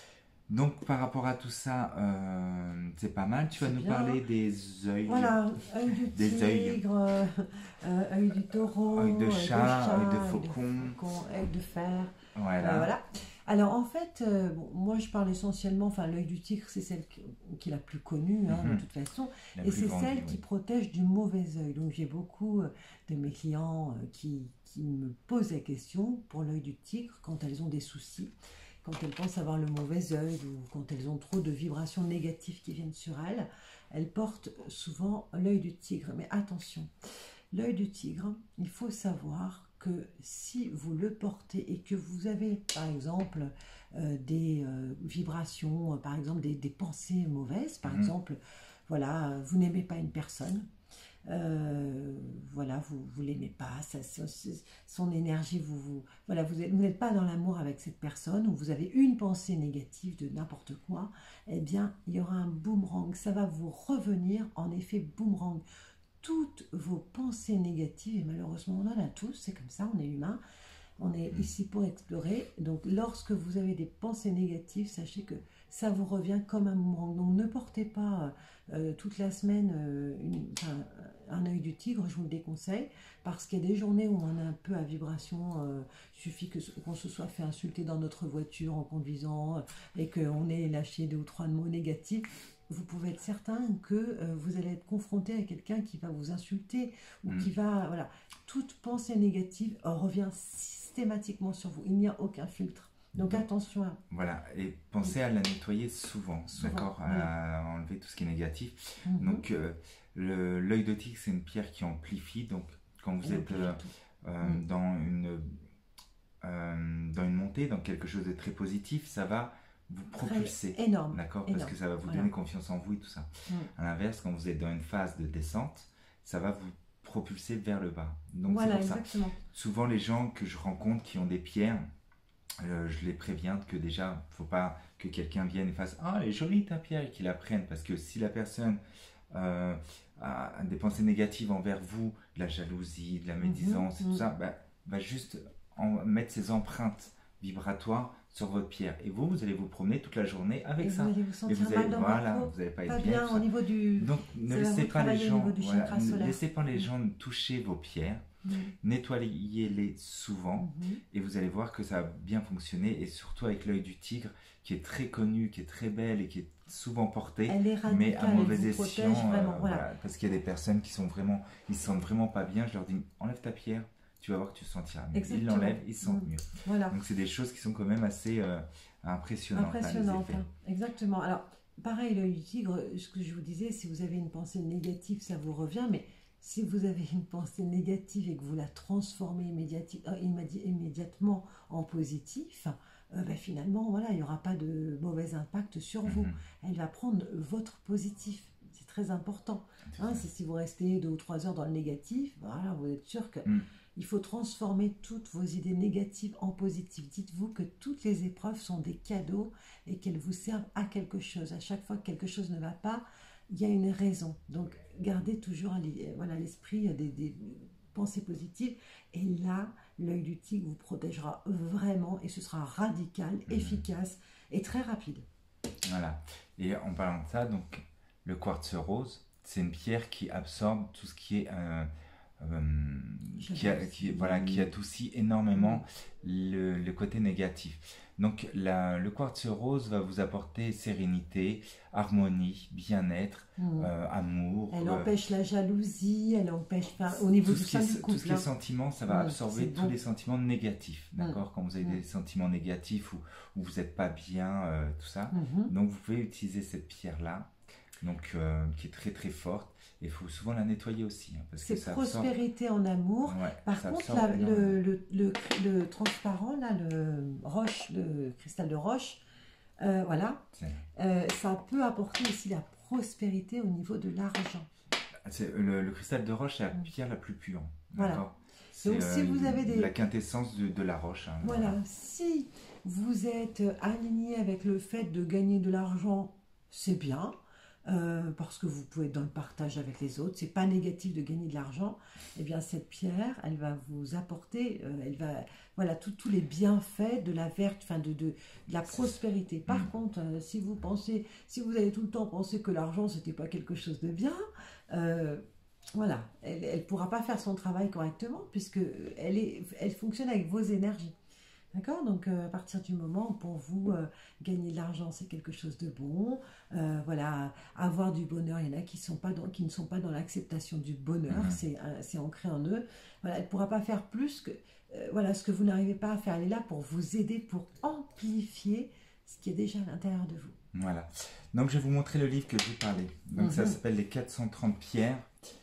Donc par rapport à tout ça, euh, c'est pas mal. Tu vas nous bien. parler des œils. Voilà, œil du des tigre, euh, euh, œil du taureau, œil de chat, œil de, de faucon, œil de, de fer. Voilà. Euh, voilà. Alors en fait, euh, bon, moi je parle essentiellement, enfin l'œil du tigre c'est celle qui, qui est la plus connue hein, mm-hmm. de toute façon, la et c'est grande, celle oui. qui protège du mauvais œil. Donc j'ai beaucoup de mes clients euh, qui, qui me posent la question pour l'œil du tigre quand elles ont des soucis, quand elles pensent avoir le mauvais œil ou quand elles ont trop de vibrations négatives qui viennent sur elles, elles portent souvent l'œil du tigre. Mais attention, l'œil du tigre, il faut savoir que si vous le portez et que vous avez par exemple euh, des euh, vibrations, euh, par exemple des, des pensées mauvaises, par mmh. exemple, voilà, vous n'aimez pas une personne, euh, voilà, vous vous l'aimez pas, ça, ça, son énergie, vous, vous voilà, vous êtes, vous n'êtes pas dans l'amour avec cette personne, ou vous avez une pensée négative de n'importe quoi, eh bien, il y aura un boomerang, ça va vous revenir en effet boomerang. Toutes vos pensées négatives, et malheureusement on en a tous, c'est comme ça, on est humain, on est ici pour explorer, donc lorsque vous avez des pensées négatives, sachez que ça vous revient comme un boomerang. Donc ne portez pas euh, toute la semaine euh, une, enfin, un œil du tigre, je vous le déconseille, parce qu'il y a des journées où on est un peu à vibration, euh, il suffit que, qu'on se soit fait insulter dans notre voiture en conduisant, euh, et qu'on ait lâché deux ou trois mots négatifs. vous pouvez être certain que euh, vous allez être confronté à quelqu'un qui va vous insulter ou Mm. qui va, voilà, toute pensée négative revient systématiquement sur vous. Il n'y a aucun filtre. Donc Donc, attention à... voilà, et pensez à la nettoyer souvent, Souvent, d'accord, voilà. à enlever tout ce qui est négatif. Mhm. Donc, euh, le- l'œil de tigre, c'est une pierre qui amplifie. Donc, quand vous Elle êtes amplifie euh, tout. euh, Mm. dans une, euh, dans une montée, dans quelque chose de très positif, ça va vous propulser, Très énorme. d'accord, parce énorme. que ça va vous Voilà. donner confiance en vous et tout ça. Mm. À l'inverse, quand vous êtes dans une phase de descente, ça va vous propulser vers le bas. Donc, Voilà, c'est pour ça. exactement. Souvent, les gens que je rencontre qui ont des pierres, euh, je les préviens que déjà, il ne faut pas que quelqu'un vienne et fasse « Ah, elle est jolie ta pierre » et qu'il la prenne. Parce que si la personne euh, a des pensées négatives envers vous, de la jalousie, de la médisance Mhm, et tout mhm. ça, bah, va juste en, mettre ses empreintes vibratoires sur votre pierre. Et vous, vous allez vous promener toute la journée avec Et ça. vous allez vous Et sentir vous mal allez, dans voilà, votre peau. vous n'allez pas être Pas bien. bien tout au ça. niveau du... Donc, ne ça va laissez vous pas les travailler au gens, niveau du voilà, chakra ne solaire. laissez pas les Mm. gens toucher vos pierres. Mm. Nettoyez-les souvent Mhm. et vous allez voir que ça va bien fonctionner, et surtout avec l'œil du tigre qui est très connu, qui est très belle et qui est souvent portée, Elle est radicale, mais à elle mauvais vous escient, protège vraiment. euh, Voilà. voilà, parce qu'il y a des personnes qui sont vraiment, ils se sentent vraiment pas bien, je leur dis enlève ta pierre, tu vas voir que tu te sentiras mieux. Ils Exactement. l'enlèvent, ils se sentent Mm. mieux. Voilà. Donc c'est des choses qui sont quand même assez euh, impressionnantes. hein, les Impressionnante. effets. hein. Exactement. Alors, pareil, l'œil du tigre, ce que je vous disais, si vous avez une pensée négative, ça vous revient, mais si vous avez une pensée négative et que vous la transformez immédiati- euh, immédi- immédiatement en positif, euh, ben, finalement, voilà, il n'y aura pas de mauvais impact sur vous. Mhm. Elle va prendre votre positif. C'est très important. Tout Hein, à c'est si vous restez deux ou trois heures dans le négatif, voilà, vous êtes sûr que Mm. il faut transformer toutes vos idées négatives en positives. Dites-vous que toutes les épreuves sont des cadeaux et qu'elles vous servent à quelque chose. À chaque fois que quelque chose ne va pas, il y a une raison. Donc, gardez toujours à l'e- voilà, à l'esprit des, des pensées positives. Et là, l'œil du tigre vous protégera vraiment et ce sera radical, Mhm. efficace et très rapide. Voilà. Et en parlant de ça, donc le quartz rose, c'est une pierre qui absorbe tout ce qui est euh, euh, qui, a, qui, voilà, qui adoucit énormément le, le côté négatif. Donc la, le quartz rose va vous apporter sérénité, harmonie, bien-être, Mm. euh, amour. Elle euh, empêche la jalousie, elle empêche enfin, au niveau tout du ce, qui sein est, du tout couple. ce qui est hein. sentiments, ça va Mm, absorber c'est tous bon. les sentiments négatifs, Mm. d'accord? Quand vous avez Mm. des sentiments négatifs ou, ou vous n'êtes pas bien, euh, tout ça. Mhm. Donc vous pouvez utiliser cette pierre-là, donc euh, qui est très très forte. Et il faut souvent la nettoyer aussi, hein, parce que C'est ça absorbe. prospérité en amour. Ouais, Par ça contre, absorbe la- énormément. le, le, le, le transparent, là, le roche, le cristal de roche, euh, voilà, C'est- euh, ça peut apporter aussi la prospérité au niveau de l'argent. c'est- le, le cristal de roche, c'est la Mm. pierre la plus pure, Voilà. d'accord? C'est Donc, si euh, vous avez des- la quintessence de, de la roche. hein, Voilà, si vous êtes aligné avec le fait de gagner de l'argent, c'est bien, euh, parce que vous pouvez être dans le partage avec les autres, c'est pas négatif de gagner de l'argent, et bien cette pierre, elle va vous apporter, euh, elle va, voilà, tout- tous les bienfaits de la verte, enfin de, de, de la prospérité. Par Mm. contre, euh, si vous pensez, si vous allez tout le temps penser que l'argent, c'était pas quelque chose de bien, euh, voilà, elle ne pourra pas faire son travail correctement puisque elle, est, elle fonctionne avec vos énergies. D'accord? Donc, euh, à partir du moment où pour vous, euh, gagner de l'argent, c'est quelque chose de bon. Euh, voilà, avoir du bonheur, il y en a qui, sont pas dans, qui ne sont pas dans l'acceptation du bonheur, Mhm. c'est euh, c'est ancré en eux. Voilà, elle ne pourra pas faire plus que euh, voilà, ce que vous n'arrivez pas à faire. Elle est là pour vous aider, pour amplifier ce qui est déjà à l'intérieur de vous. Voilà. Donc je vais vous montrer le livre que je vous parlais. Donc Mhm. ça s'appelle les quatre cent trente pierres.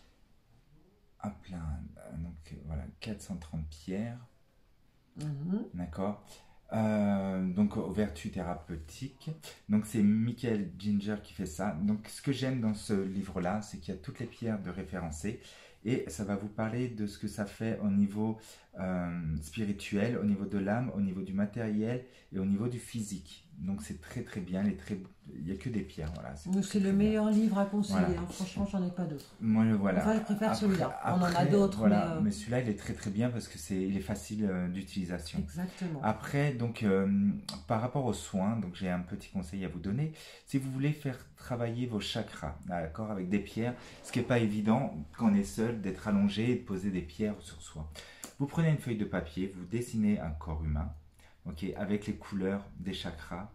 Hop là. Donc voilà, quatre cent trente pierres. Mhm. D'accord. Euh, donc aux vertus thérapeutiques. Donc c'est Michael Ginger qui fait ça. Donc ce que j'aime dans ce livre-là, c'est qu'il y a toutes les pierres de référencées et ça va vous parler de ce que ça fait au niveau euh, spirituel, au niveau de l'âme, au niveau du matériel et au niveau du physique. Donc c'est très très bien. Il est très... il n'y a que des pierres. Voilà. Donc, très, c'est très le bien. meilleur livre à conseiller. Voilà. hein. Franchement, j'en ai pas d'autres. Moi, le voilà. Enfin, je préfère Après- celui-là. On en a après, d'autres, voilà, mais, euh, mais celui-là, il est très très bien parce que c'est, il est facile euh, d'utilisation. Exactement. Après, donc, euh, par rapport aux soins, donc j'ai un petit conseil à vous donner. Si vous voulez faire travailler vos chakras, d'accord, avec des pierres, ce qui n'est pas évident quand on est seul, d'être allongé et de poser des pierres sur soi. Vous prenez une feuille de papier, vous dessinez un corps humain, ok, avec les couleurs des chakras,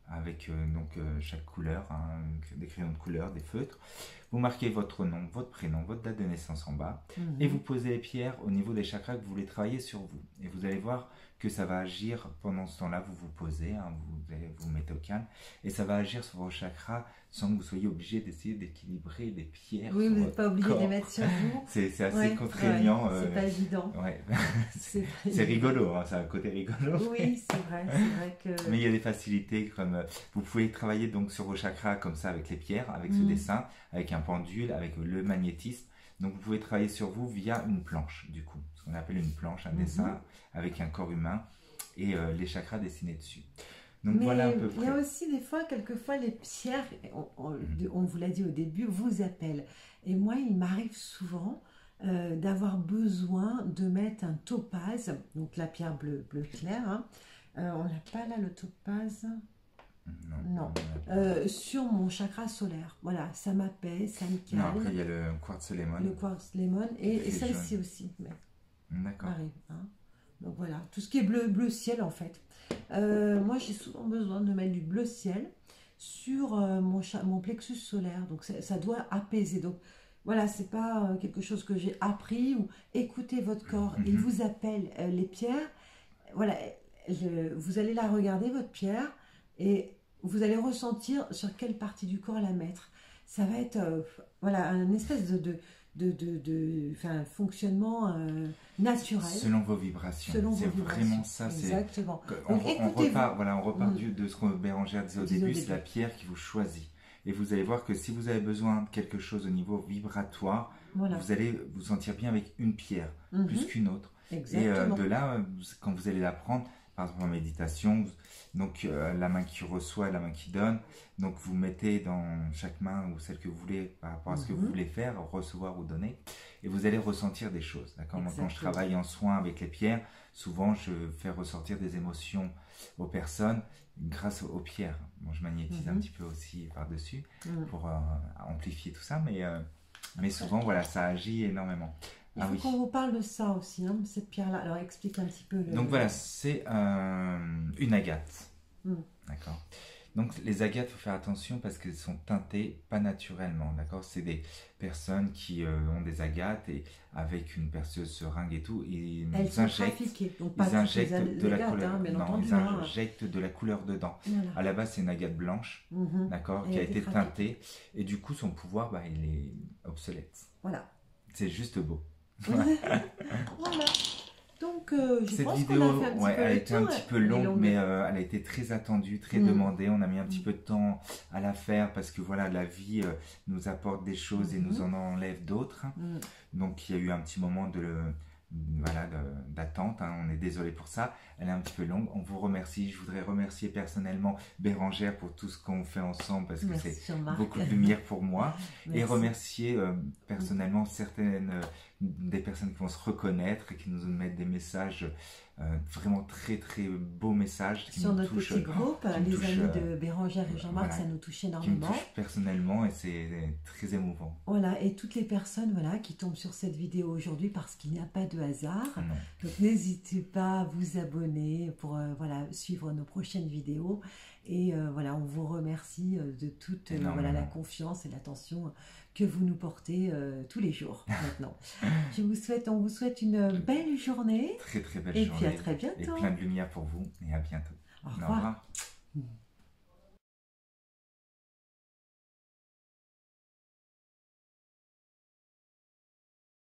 avec euh, donc euh, chaque couleur, hein, des crayons de couleur, des feutres. Vous marquez votre nom, votre prénom, votre date de naissance en bas mmh. et vous posez les pierres au niveau des chakras que vous voulez travailler sur vous. Et vous allez voir que ça va agir pendant ce temps-là, vous vous posez, hein, vous, allez, vous vous mettez au calme et ça va agir sur vos chakras sans que vous soyez obligé d'essayer d'équilibrer des pierres. Oui, vous n'êtes pas obligé corps. de les mettre sur vous. C'est assez ouais, contraignant. Ouais, c'est euh, pas évident. Ouais. C'est rigolo, hein, ça a un côté rigolo. Oui, c'est vrai, c'est vrai que... Mais il y a des facilités comme euh, vous pouvez travailler donc sur vos chakras comme ça avec les pierres, avec ce mmh. dessin, avec un pendule, avec le magnétisme. Donc vous pouvez travailler sur vous via une planche du coup, ce qu'on appelle une planche, un mmh. dessin avec un corps humain et euh, les chakras dessinés dessus. Donc mais voilà un peu près. Il y a aussi des fois, quelquefois les pierres, on, on, mmh. on vous l'a dit au début, vous appellent. Et moi il m'arrive souvent euh, d'avoir besoin de mettre un topaz, donc la pierre bleu, bleu clair, hein. euh, on n'a pas là le topaz. Non, non. Euh, sur mon chakra solaire. Voilà, ça m'apaise, ça me calme. Non, après il y a le quartz lemon. Le quartz lemon et, et celle-ci aussi. D'accord. Hein. Donc voilà, tout ce qui est bleu, bleu ciel en fait. Euh, moi j'ai souvent besoin de mettre du bleu ciel sur euh, mon, mon plexus solaire. Donc ça doit apaiser. Donc voilà, c'est pas euh, quelque chose que j'ai appris ou écoutez votre corps. Mm-hmm. Il vous appelle euh, les pierres. Voilà, je, vous allez la regarder, votre pierre, et vous allez ressentir sur quelle partie du corps la mettre. Ça va être euh, voilà, un espèce de, de, de, de, de enfin, fonctionnement euh, naturel. Selon vos vibrations. C'est vraiment ça. Exactement. On, Donc, on repart, voilà, on repart mmh. du, de ce que Bérangère disait au début, c'est la pierre qui vous choisit. Et vous allez voir que si vous avez besoin de quelque chose au niveau vibratoire, voilà. vous allez vous sentir bien avec une pierre, mmh. plus qu'une autre. Exactement. Et euh, de là, quand vous allez la prendre, par exemple en méditation, donc euh, la main qui reçoit et la main qui donne, donc vous mettez dans chaque main ou celle que vous voulez par rapport à ce mm-hmm. que vous voulez faire, recevoir ou donner, et vous allez ressentir des choses. D'accord. Moi, quand je travaille en soin avec les pierres, souvent je fais ressortir des émotions aux personnes grâce aux pierres. Bon, je magnétise mm-hmm. un petit peu aussi par-dessus mm. pour euh, amplifier tout ça, mais, euh, mais souvent voilà, ça agit énormément. Il faut ah, oui. qu'on vous parle de ça aussi, hein, cette pierre-là. Alors, explique un petit peu. Le... Donc, voilà, c'est euh, une agate. Mm. D'accord. Donc, les agates, il faut faire attention parce qu'elles sont teintées pas naturellement. D'accord. C'est des personnes qui euh, ont des agates et avec une perceuse seringue et tout. Ils elles sont trafiquées. Donc, pas ils injectent les de la agates, couleur. Hein, bien non, entendu, ils injectent hein. de la couleur dedans. Voilà. À la base, c'est une agate blanche, mm-hmm. d'accord, et qui a été trafiquée. teintée. Et du coup, son pouvoir, bah, il est obsolète. Voilà. C'est juste beau. Voilà. Donc, euh, je cette pense vidéo, qu'on a fait un petit ouais, peu elle a le été tour, un petit peu longue, longue, mais euh, elle a été très attendue, très mmh. demandée. On a mis un petit mmh. peu de temps à la faire parce que voilà, la vie euh, nous apporte des choses mmh. et nous en enlève d'autres. Mmh. Donc, il y a eu un petit moment de voilà, d'attente. Hein. On est désolé pour ça. Elle est un petit peu longue. On vous remercie. Je voudrais remercier personnellement Bérangère pour tout ce qu'on fait ensemble parce que c'est beaucoup de lumière pour moi. Et remercier euh, personnellement certaines euh, des personnes qui vont se reconnaître et qui nous mettent des messages euh, vraiment très très beaux messages qui sur nous notre touchent, petit groupe, les touchent, amis de Bérangère et Jean-Marc, voilà, ça nous touche énormément. Qui me touche personnellement et c'est très émouvant. Voilà, et toutes les personnes voilà, qui tombent sur cette vidéo aujourd'hui parce qu'il n'y a pas de hasard. Non. Donc n'hésitez pas à vous abonner pour euh, voilà, suivre nos prochaines vidéos. Et euh, voilà, on vous remercie de toute euh, voilà, la confiance et l'attention que vous nous portez euh, tous les jours maintenant. Je vous souhaite, on vous souhaite une belle journée. Très très belle et journée. Et puis à très bientôt. Et plein de lumière pour vous et à bientôt. Au revoir. Au revoir.